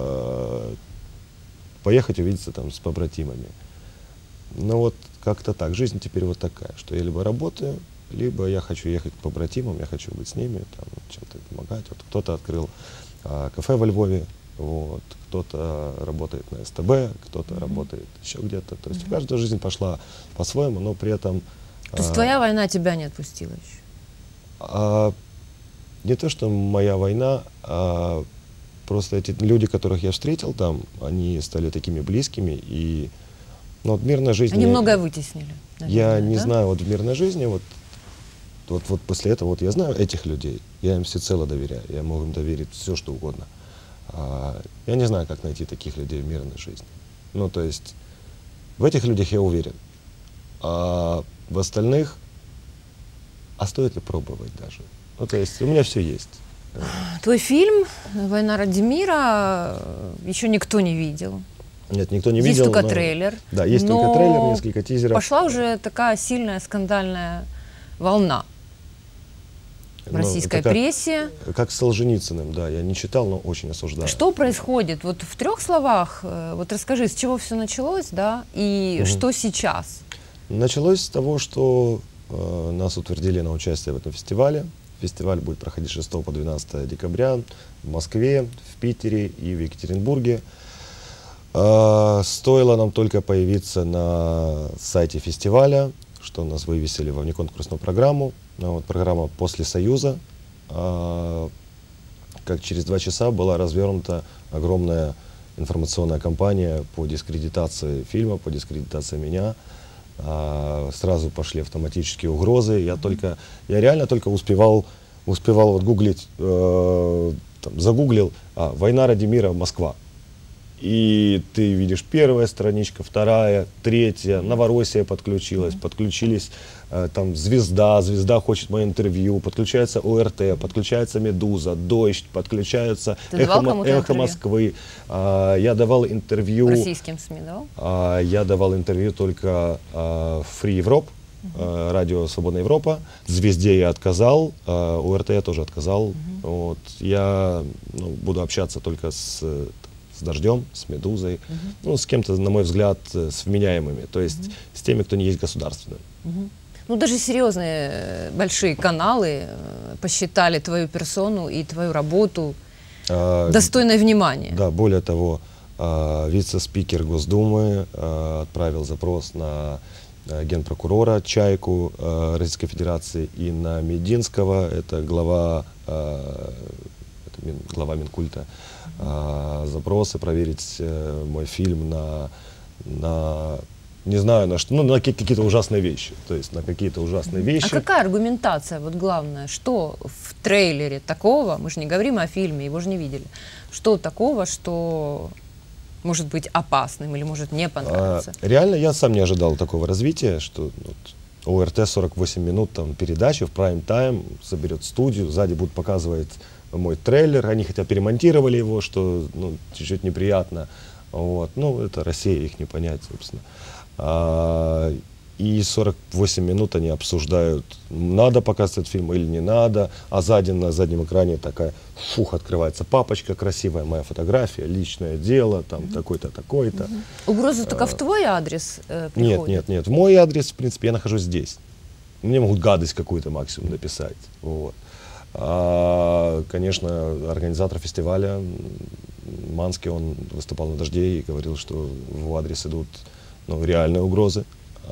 поехать увидеться с побратимами. Но вот как-то так. Жизнь теперь вот такая, что я либо работаю, либо я хочу ехать к побратимам, я хочу быть с ними, чем-то помогать. Вот кто-то открыл кафе во Львове, вот, кто-то работает на СТБ, кто-то работает еще где-то. То есть каждая жизнь пошла по-своему, но при этом... То есть твоя война тебя не отпустила еще? Не то, что моя война, а просто эти люди, которых я встретил там, они стали такими близкими, и в мирной жизни... Они многое вытеснили. Наверное, я не знаю, вот в мирной жизни, вот после этого я знаю этих людей, я им всецело доверяю, я могу им доверить все, что угодно. Я не знаю, как найти таких людей в мирной жизни. То есть в этих людях я уверен, а в остальных, стоит ли пробовать даже? То есть у меня все есть. Твой фильм «Война ради мира» еще никто не видел. Нет, никто не видел. Есть только трейлер. Да, есть только трейлер, несколько тизеров. Пошла уже такая сильная скандальная волна в российской прессе. Как с Солженицыным, да, я не читал, но очень осуждаю. Что происходит? Вот в 3 словах, вот расскажи, с чего все началось, да, и что сейчас? Началось с того, что нас утвердили на участие в этом фестивале. Фестиваль будет проходить с 6 по 12 декабря в Москве, в Питере и в Екатеринбурге. Стоило нам только появиться на сайте фестиваля, что нас вывесили во внеконкурсную программу. Вот, программа «После Союза». Как через 2 часа была развернута огромная информационная кампания по дискредитации фильма, по дискредитации меня. Сразу пошли автоматические угрозы. Я реально только успевал вот гуглить, загуглил «Война ради мира. Москва». И ты видишь первая страничка, вторая, третья, Новороссия подключились там Звезда хочет мое интервью, подключается ОРТ, подключается Медуза, Дождь, подключается Эхо Москвы. Я давал интервью. Российским СМИ давал? Я давал интервью только Free Europe, радио «Свободная Европа». Звезде я отказал, ОРТ я тоже отказал. Вот. Я буду общаться только с Дождем, с Медузой, с кем-то, на мой взгляд, с вменяемыми, то есть с теми, кто не есть государственным. Ну, даже серьезные большие каналы посчитали твою персону и твою работу достойной внимания. Да, более того, вице-спикер Госдумы отправил запрос на генпрокурора Чайку Российской Федерации и на Мединского, это глава Минкульта, запросы проверить мой фильм на не знаю на что, на какие-то ужасные вещи, то есть на какие-то ужасные вещи. А какая аргументация, вот главное, что в трейлере такого, мы же не говорим о фильме, его же не видели, что такого, что может быть опасным или может не понравиться? Реально я сам не ожидал такого развития, что ОРТ 48 минут там передачи в прайм-тайм соберет студию, сзади будут показывать мой трейлер, они хотя перемонтировали его, что чуть-чуть неприятно. Вот. Это Россия, их не понять, собственно. И 48 минут они обсуждают, надо показывать фильм или не надо, а сзади на заднем экране такая, открывается папочка красивая, моя фотография, личное дело, там такой-то, такой-то. Угроза только в твой адрес приходит? Нет, в мой адрес, в принципе, я нахожусь здесь. Мне могут гадость какую-то максимум написать. Вот. Конечно, организатор фестиваля Манский, он выступал на «Дожде» и говорил, что в адрес идут реальные угрозы.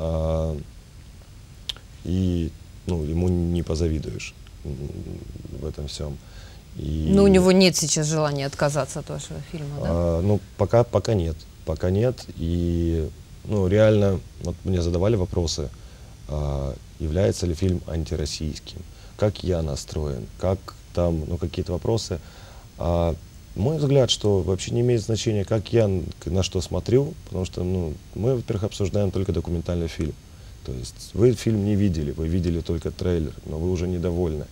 И ему не позавидуешь в этом всем. Но у него нет сейчас желания отказаться от вашего фильма, да? Пока нет. Пока нет. И реально, вот мне задавали вопросы, является ли фильм антироссийским, как я настроен, как там, какие-то вопросы. Мой взгляд, что вообще не имеет значения, как я на что смотрю, потому что мы, во-первых, обсуждаем только документальный фильм. То есть вы фильм не видели, вы видели только трейлер, но вы уже недовольны.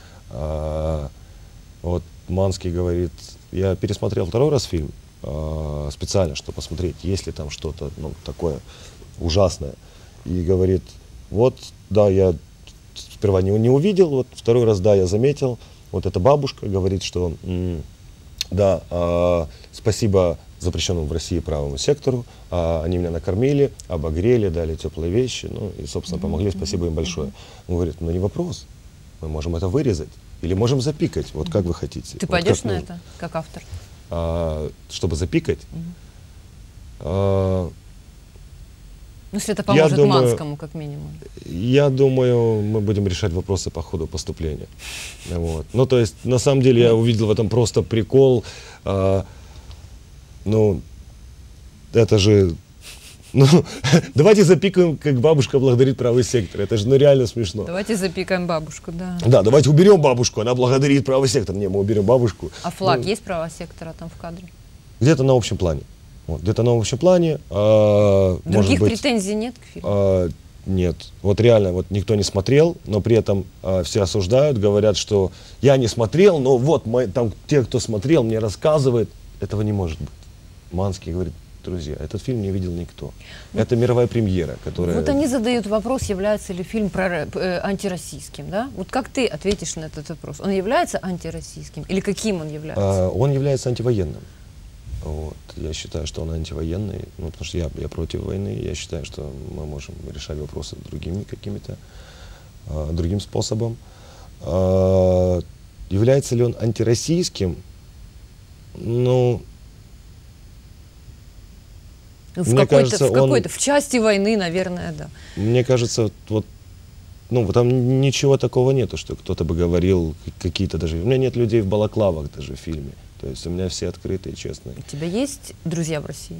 Вот Манский говорит, я пересмотрел 2-й раз фильм специально, чтобы посмотреть, есть ли там что-то такое ужасное. И говорит, вот, да, я сперва не увидел, вот 2-й раз, да, я заметил, вот эта бабушка говорит, что да, спасибо запрещенному в России правому сектору, они меня накормили, обогрели, дали теплые вещи, и, собственно, помогли, спасибо им большое. Он говорит, не вопрос, мы можем это вырезать или можем запикать, вот как вы хотите. Ты пойдешь на это, как автор? Чтобы запикать? Если это поможет Манскому, как минимум. Я думаю, мы будем решать вопросы по ходу поступления. Вот. То есть, на самом деле, я увидел в этом просто прикол. Это же... давайте запикаем, как бабушка благодарит правый сектор. Это же реально смешно. Давайте запикаем бабушку, да. Да, давайте уберем бабушку, она благодарит правый сектор. Не, мы уберем бабушку. А флаг есть правого сектора там в кадре? Где-то на общем плане. Где-то на общем плане. Других претензий нет к фильму? Нет. Вот реально, никто не смотрел, но при этом все осуждают, говорят, что я не смотрел, но вот там те, кто смотрел, мне рассказывают. Этого не может быть. Манский говорит, друзья, этот фильм не видел никто. Это мировая премьера, которая... Вот они задают вопрос, является ли фильм антироссийским, да? Вот как ты ответишь на этот вопрос? Он является антироссийским? Или каким он является? Он является антивоенным. Вот. Я считаю, что он антивоенный, потому что я против войны, я считаю, что мы можем решать вопросы другим способом. Является ли он антироссийским? В части войны, наверное, да. Мне кажется, вот, ну, там ничего такого нету, что кто-то бы говорил какие-то даже... У меня нет людей в балаклавах даже в фильме. То есть у меня все открытые, честные. У тебя есть друзья в России?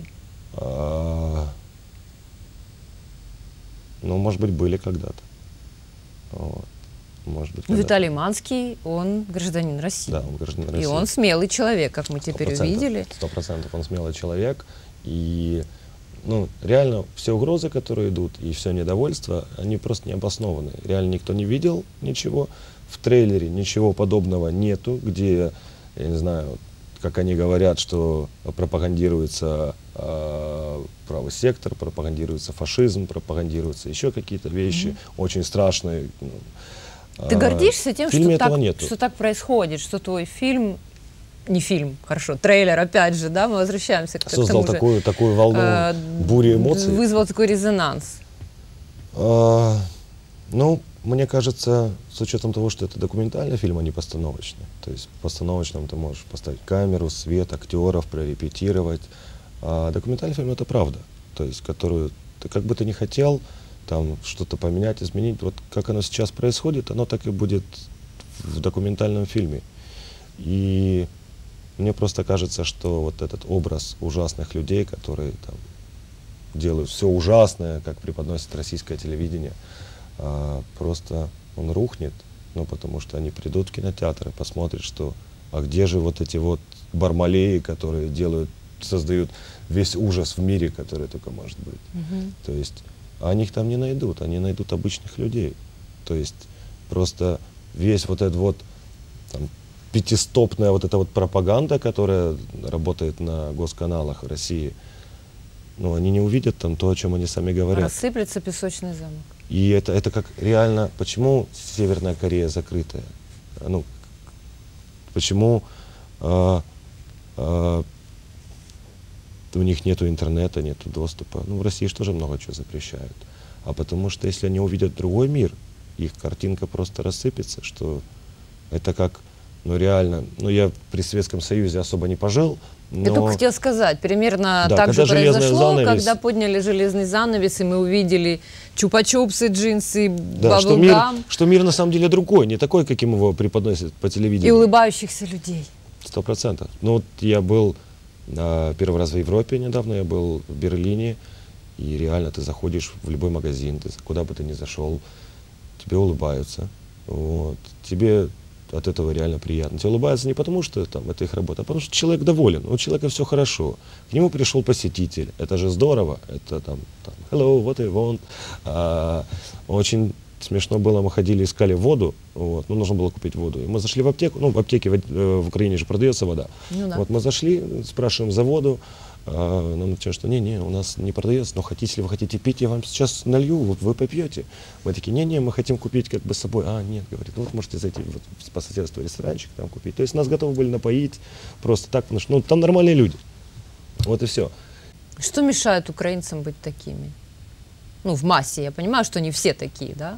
Ну, может быть, были когда-то. Вот. Может быть, Виталий Манский, он гражданин России. Да, он гражданин России. И он смелый человек, как мы теперь увидели. 100% он смелый человек. И, ну, реально, все угрозы, которые идут, и все недовольство, они просто не обоснованы. Реально никто не видел ничего. В трейлере ничего подобного нету, где, я не знаю, как они говорят, что пропагандируется правый сектор, пропагандируется фашизм, пропагандируются еще какие-то вещи очень страшные. Ты гордишься тем, что так происходит, что твой фильм, не фильм, хорошо, трейлер, опять же, да, мы возвращаемся к тому же. Создал такую волну бури эмоций. Вызвал такой резонанс. Ну, мне кажется, с учетом того, что это документальный фильм, а не постановочный. То есть в постановочном ты можешь поставить камеру, свет, актеров, прорепетировать. А документальный фильм — это правда. То есть, которую ты как бы ты не хотел там что-то поменять, изменить. Вот как оно сейчас происходит, оно так и будет в документальном фильме. И мне просто кажется, что вот этот образ ужасных людей, которые там делают все ужасное, как преподносит российское телевидение, просто он рухнет, ну, потому что они придут в кинотеатр и посмотрят, что а где же вот эти вот бармалеи, которые создают весь ужас в мире, который только может быть. То есть они их там не найдут, они найдут обычных людей. То есть просто весь вот этот вот там, пятистопная вот эта вот пропаганда, которая работает на госканалах в России, ну, они не увидят там то, о чем они сами говорят. Рассыплется песочный замок. И это как реально, почему Северная Корея закрытая? Ну, почему у них нету интернета, нету доступа? Ну, в России же тоже много чего запрещают. А потому что если они увидят другой мир, их картинка просто рассыпется, что это как, ну, реально, ну, я при Советском Союзе особо не пожил, но... Я только хотела сказать, примерно так же произошло, когда подняли железный занавес, и мы увидели чупа-чупсы, джинсы, да, баблгам. Что мир на самом деле другой, не такой, каким его преподносят по телевидению. И улыбающихся людей. 100%. Ну вот я был первый раз в Европе недавно, я был в Берлине, и реально ты заходишь в любой магазин, куда бы ты ни зашел, тебе улыбаются, вот, тебе от этого реально приятно. Тебе улыбаются не потому, что там, это их работа, а потому что человек доволен, у человека все хорошо. К нему пришел посетитель, это же здорово, это там hello, what I want. Очень смешно было, мы ходили, искали воду, вот, ну, нужно было купить воду. И мы зашли в аптеку, ну, в аптеке в Украине же продается вода. Ну, да. Вот мы зашли, спрашиваем за воду, нам отвечают, что не, у нас не продается, но если вы хотите пить, я вам сейчас налью, вы попьете. Мы такие, не, мы хотим купить как бы с собой. Нет, говорит, вот можете зайти вот, по соседству ресторанчик там купить. То есть нас готовы были напоить просто так, потому что ну, там нормальные люди. Вот и все. Что мешает украинцам быть такими? Ну, в массе, я понимаю, что не все такие, да?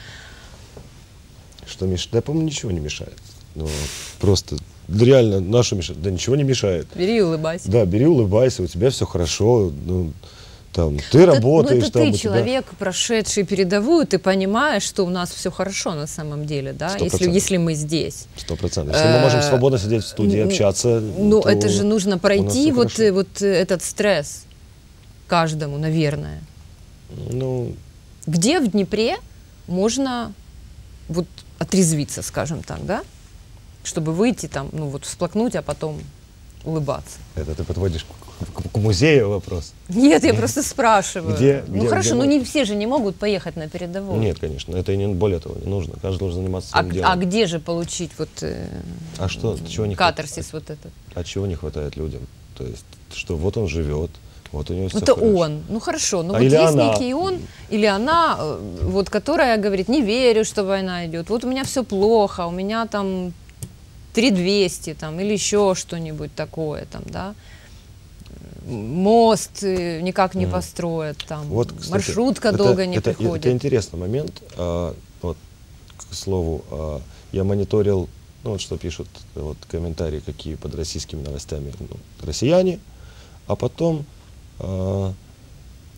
Что мешает? Да, по-моему, ничего не мешает. Ну, просто... Да реально, нашу мешает. Да ничего не мешает. Бери и улыбайся. Да, бери, улыбайся, у тебя все хорошо. Ну, там, ты работаешь. Ну, это там, ты, человек, прошедший передовую, ты понимаешь, что у нас все хорошо на самом деле, да? Если мы здесь. 100%. Если мы можем свободно сидеть в студии, общаться. Ну, это же нужно пройти вот этот стресс каждому, наверное. Ну... Где в Днепре можно вот отрезвиться, скажем так, да? Чтобы выйти там, ну вот всплакнуть, а потом улыбаться. Это ты подводишь к музею вопрос? Нет, я просто спрашиваю. Где, хорошо, не все же не могут поехать на передовую. Нет, конечно, это и не, более того не нужно. Каждый должен заниматься своим делом. А где же получить вот чего не катарсис вот этот? А чего не хватает людям? То есть, что вот он живет, вот у него все это хорошо. Он, ну хорошо, но вот есть некий он или она, вот которая говорит, не верю, что война идет, вот у меня все плохо, у меня там 3200 там, или еще что-нибудь такое, там, да, мост никак не построят, там, вот, кстати, маршрутка долго не приходит. Это интересный момент, вот, к слову, я мониторил, ну, вот что пишут вот, комментарии, какие под российскими новостями россияне, а потом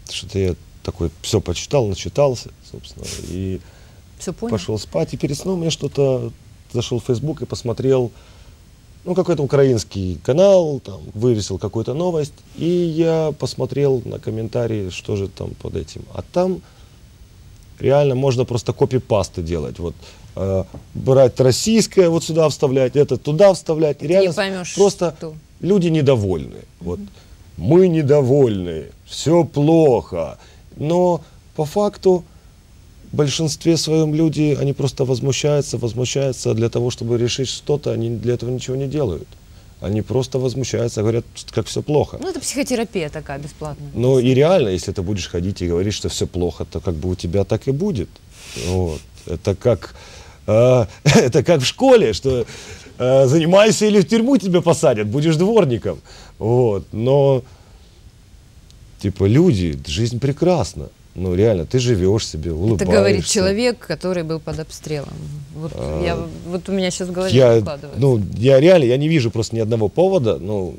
что-то я такой все почитал, начитался, собственно, и пошел спать. И перед сном я что-то зашел в Facebook и посмотрел, ну, какой-то украинский канал, там, вывесил какую-то новость, и я посмотрел на комментарии, что же там под этим. А там реально можно просто копипасты делать. Вот, брать российское, вот сюда вставлять, это туда вставлять. И реально поймешь, просто что. Люди недовольны. Вот. Мы недовольны, все плохо. Но по факту в большинстве своем люди, они просто возмущаются для того, чтобы решить что-то, они для этого ничего не делают. Они просто возмущаются, говорят, как все плохо. Ну, это психотерапия такая бесплатная. Ну и реально, если ты будешь ходить и говорить, что все плохо, то как бы у тебя так и будет. Вот. Это как в школе, что занимайся или в тюрьму тебя посадят, будешь дворником. Вот. Но, типа, люди, жизнь прекрасна. Ну, реально, ты живешь себе, улыбаешься. Это говорит человек, который был под обстрелом. Вот, вот у меня сейчас в голове складывается. Ну, я не вижу просто ни одного повода. Ну,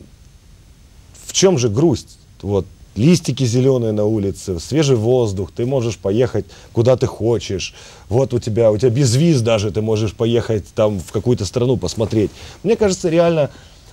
в чем же грусть? Вот, листики зеленые на улице, свежий воздух, ты можешь поехать куда ты хочешь. Вот у тебя без виз даже ты можешь поехать там в какую-то страну посмотреть. Мне кажется, реально,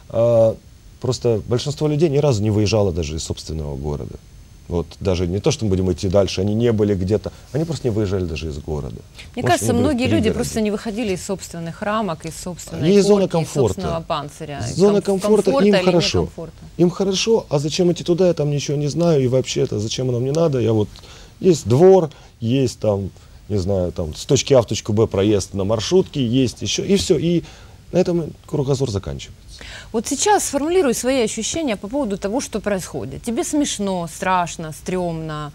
просто большинство людей ни разу не выезжало даже из собственного города. Вот даже не то, что мы будем идти дальше, они не были где-то, они просто не выезжали даже из города. Мне кажется, многие люди просто не выходили из собственных рамок, из собственной куртки, зоны комфорта. Из собственного панциря. Зона комфорта, им хорошо. Им хорошо, а зачем идти туда, я там ничего не знаю, и вообще это зачем оно мне надо, я вот, есть двор, есть там, не знаю, там с точки А в точку Б проезд на маршрутке, есть еще, и все, и на этом кругозор заканчивается. Вот сейчас сформулируй свои ощущения по поводу того, что происходит. Тебе смешно, страшно, стрёмно,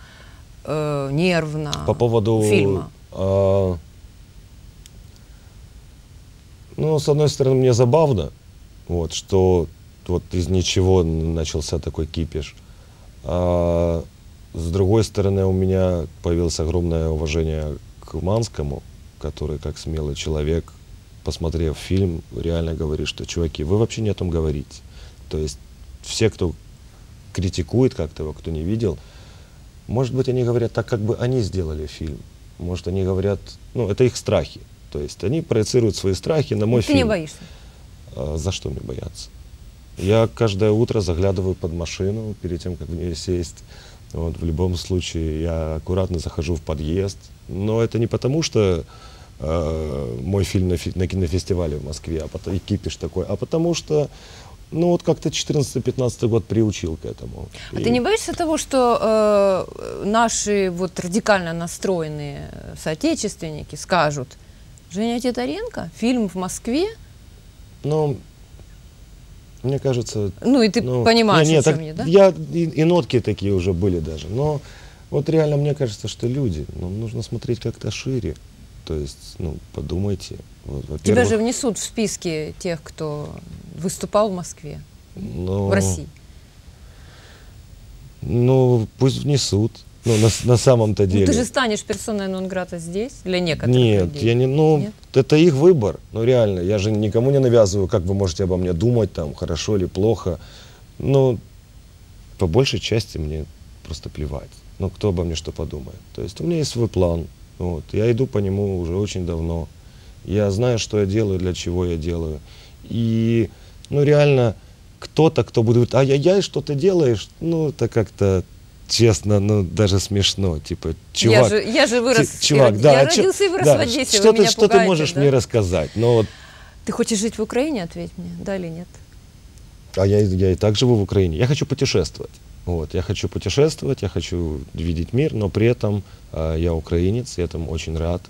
нервно по поводу фильма? Ну, с одной стороны, мне забавно, вот, что вот из ничего начался такой кипиш. А с другой стороны, у меня появилось огромное уважение к Манскому, который, как смелый человек, посмотрев фильм, реально говорит, что, чуваки, вы вообще не о том говорите. То есть все, кто критикует как-то его, кто не видел, может быть, они говорят так, как бы они сделали фильм. Может, они говорят, ну, это их страхи. То есть они проецируют свои страхи на мой фильм. Ты не боишься? За что мне бояться? Я каждое утро заглядываю под машину перед тем, как в нее сесть. Вот, в любом случае, я аккуратно захожу в подъезд. Но это не потому, что мой фильм на кинофестивале в Москве, и кипиш такой, а потому что, ну вот как-то 14-15 год приучил к этому. А ты не боишься того, что наши вот радикально настроенные соотечественники скажут: Женя Титаренко, фильм в Москве? Ну, мне кажется... Ну и ты понимаешь, о чем я, да? И нотки такие уже были даже, но вот реально мне кажется, что люди, нужно смотреть как-то шире. То есть, подумайте. Вот, тебя же внесут в списки тех, кто выступал в Москве, в России. Ну, пусть внесут. На самом-то деле. Ты же станешь персоной нон-грата здесь для некоторых Нет, людей. Я не, Нет? Это их выбор. Ну, реально, я же никому не навязываю, как вы можете обо мне думать, там, хорошо или плохо. Ну, по большей части мне просто плевать. Ну, кто обо мне что подумает. То есть у меня есть свой план. Вот, я иду по нему уже очень давно. Я знаю, что я делаю, для чего я делаю. И, реально, кто-то, кто будет говорить: ай-яй-яй, что ты делаешь? Ну, это как-то, честно, даже смешно. Типа, чувак... Я же вырос... Чувак, я родился и вырос в Одессе, вы меня что ты можешь мне рассказать? Вот. Ты хочешь жить в Украине? Ответь мне, да или нет? А я и так живу в Украине. Я хочу путешествовать. Вот, я хочу путешествовать, я хочу видеть мир, но при этом я украинец, я этому очень рад.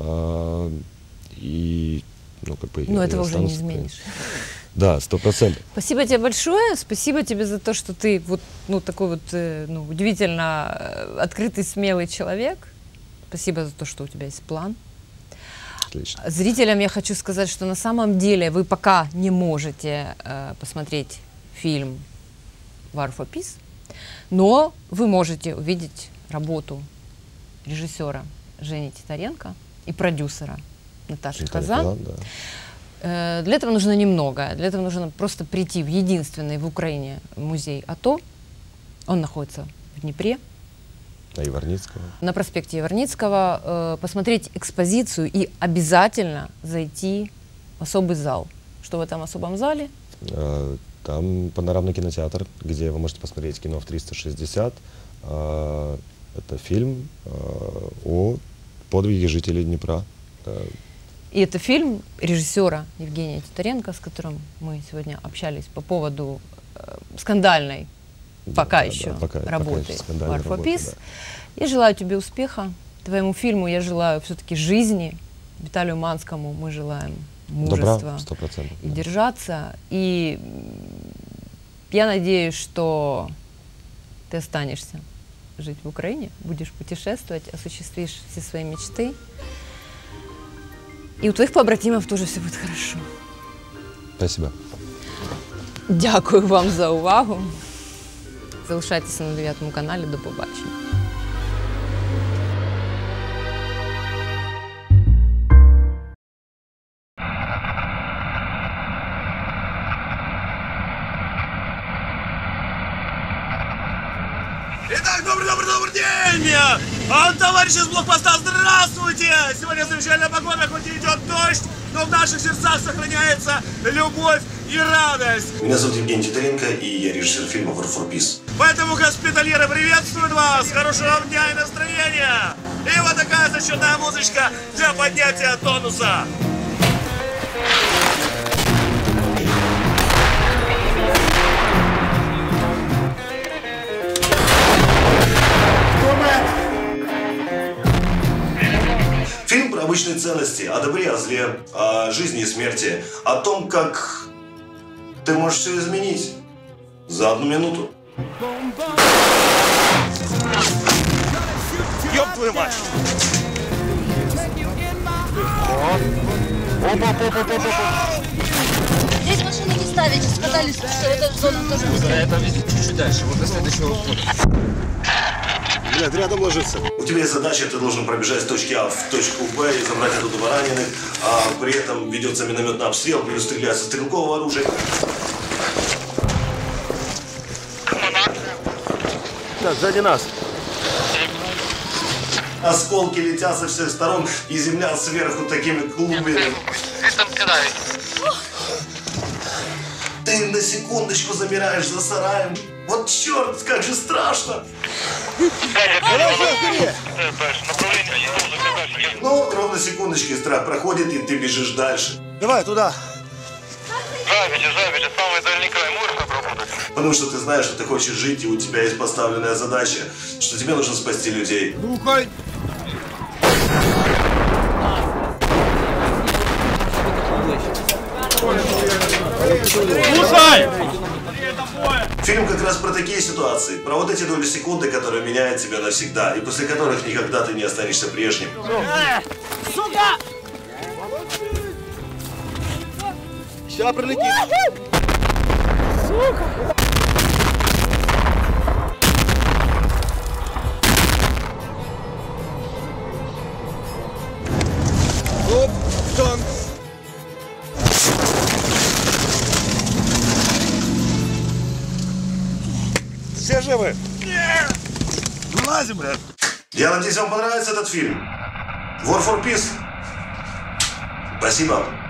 И, но этого уже не изменишь. Да, 100%. Спасибо тебе большое, спасибо тебе за то, что ты вот, такой вот удивительно открытый, смелый человек. Спасибо за то, что у тебя есть план. Отлично. Зрителям я хочу сказать, что на самом деле вы пока не можете посмотреть фильм War for Peace, но вы можете увидеть работу режиссера Жени Титаренко и продюсера Наташи Хазан. Да. Для этого нужно немного. Для этого нужно просто прийти в единственный в Украине музей АТО. Он находится в Днепре. На Иварницкого. На проспекте Иварницкого посмотреть экспозицию и обязательно зайти в особый зал. Что в этом особом зале? Там панорамный кинотеатр, где вы можете посмотреть кино в 360. Это фильм о подвиге жителей Днепра. И это фильм режиссера Евгения Титаренко, с которым мы сегодня общались по поводу скандальной пока еще работы War for Peace. Я желаю тебе успеха, твоему фильму я желаю все-таки жизни, Виталию Манскому мы желаем мужества 100%, и держаться. И я надеюсь, что ты останешься жить в Украине, будешь путешествовать, осуществишь все свои мечты. И у твоих побратимов тоже все будет хорошо. Спасибо. Дякую вам за увагу. Залишайтеся на 9 каналі. До побачення. Итак, добрый день! Товарищи с блокпоста, здравствуйте! Сегодня замечательная погода, хоть и идет дождь, но в наших сердцах сохраняется любовь и радость. Меня зовут Евгений Титаренко, и я режиссер фильма War for Peace. Поэтому госпитальеры приветствуют вас! Хорошего вам дня и настроения! И вот такая зачетная музычка для поднятия тонуса. Фильм про обычные ценности, о добре, о зле, о жизни и смерти, о том, как ты можешь все изменить за 1 минуту. Ёб твою мать! Здесь машину не ставить, сказали, что эта зона тоже не ставить. Это чуть-чуть дальше, вот до следующего входа. Блядь, рядом ложится. У тебя есть задача, ты должен пробежать с точки А в точку Б и забрать оттуда раненых, а при этом ведется минометный обстрел, плюс стреляется стрелковое оружие. Так, сзади нас. Осколки летят со всех сторон, и земля сверху такими клубами. Ты на секундочку замираешь за сараем. Вот черт, как же страшно! Ну, ровно секундочки, страх проходит, и ты бежишь дальше. Давай туда. Завиди, самый дальний край можешь обработать? Потому что ты знаешь, что ты хочешь жить, и у тебя есть поставленная задача, что тебе нужно спасти людей. Слухай. Слушай! Фильм как раз про такие ситуации, про вот эти доли секунды, которые меняют тебя навсегда, и после которых никогда ты не останешься прежним. Сука! Сейчас прилетит. Сука! Оп, танк. Все живы? Нет! Вылазим, блядь! Я надеюсь, вам понравится этот фильм. War for Peace. Спасибо.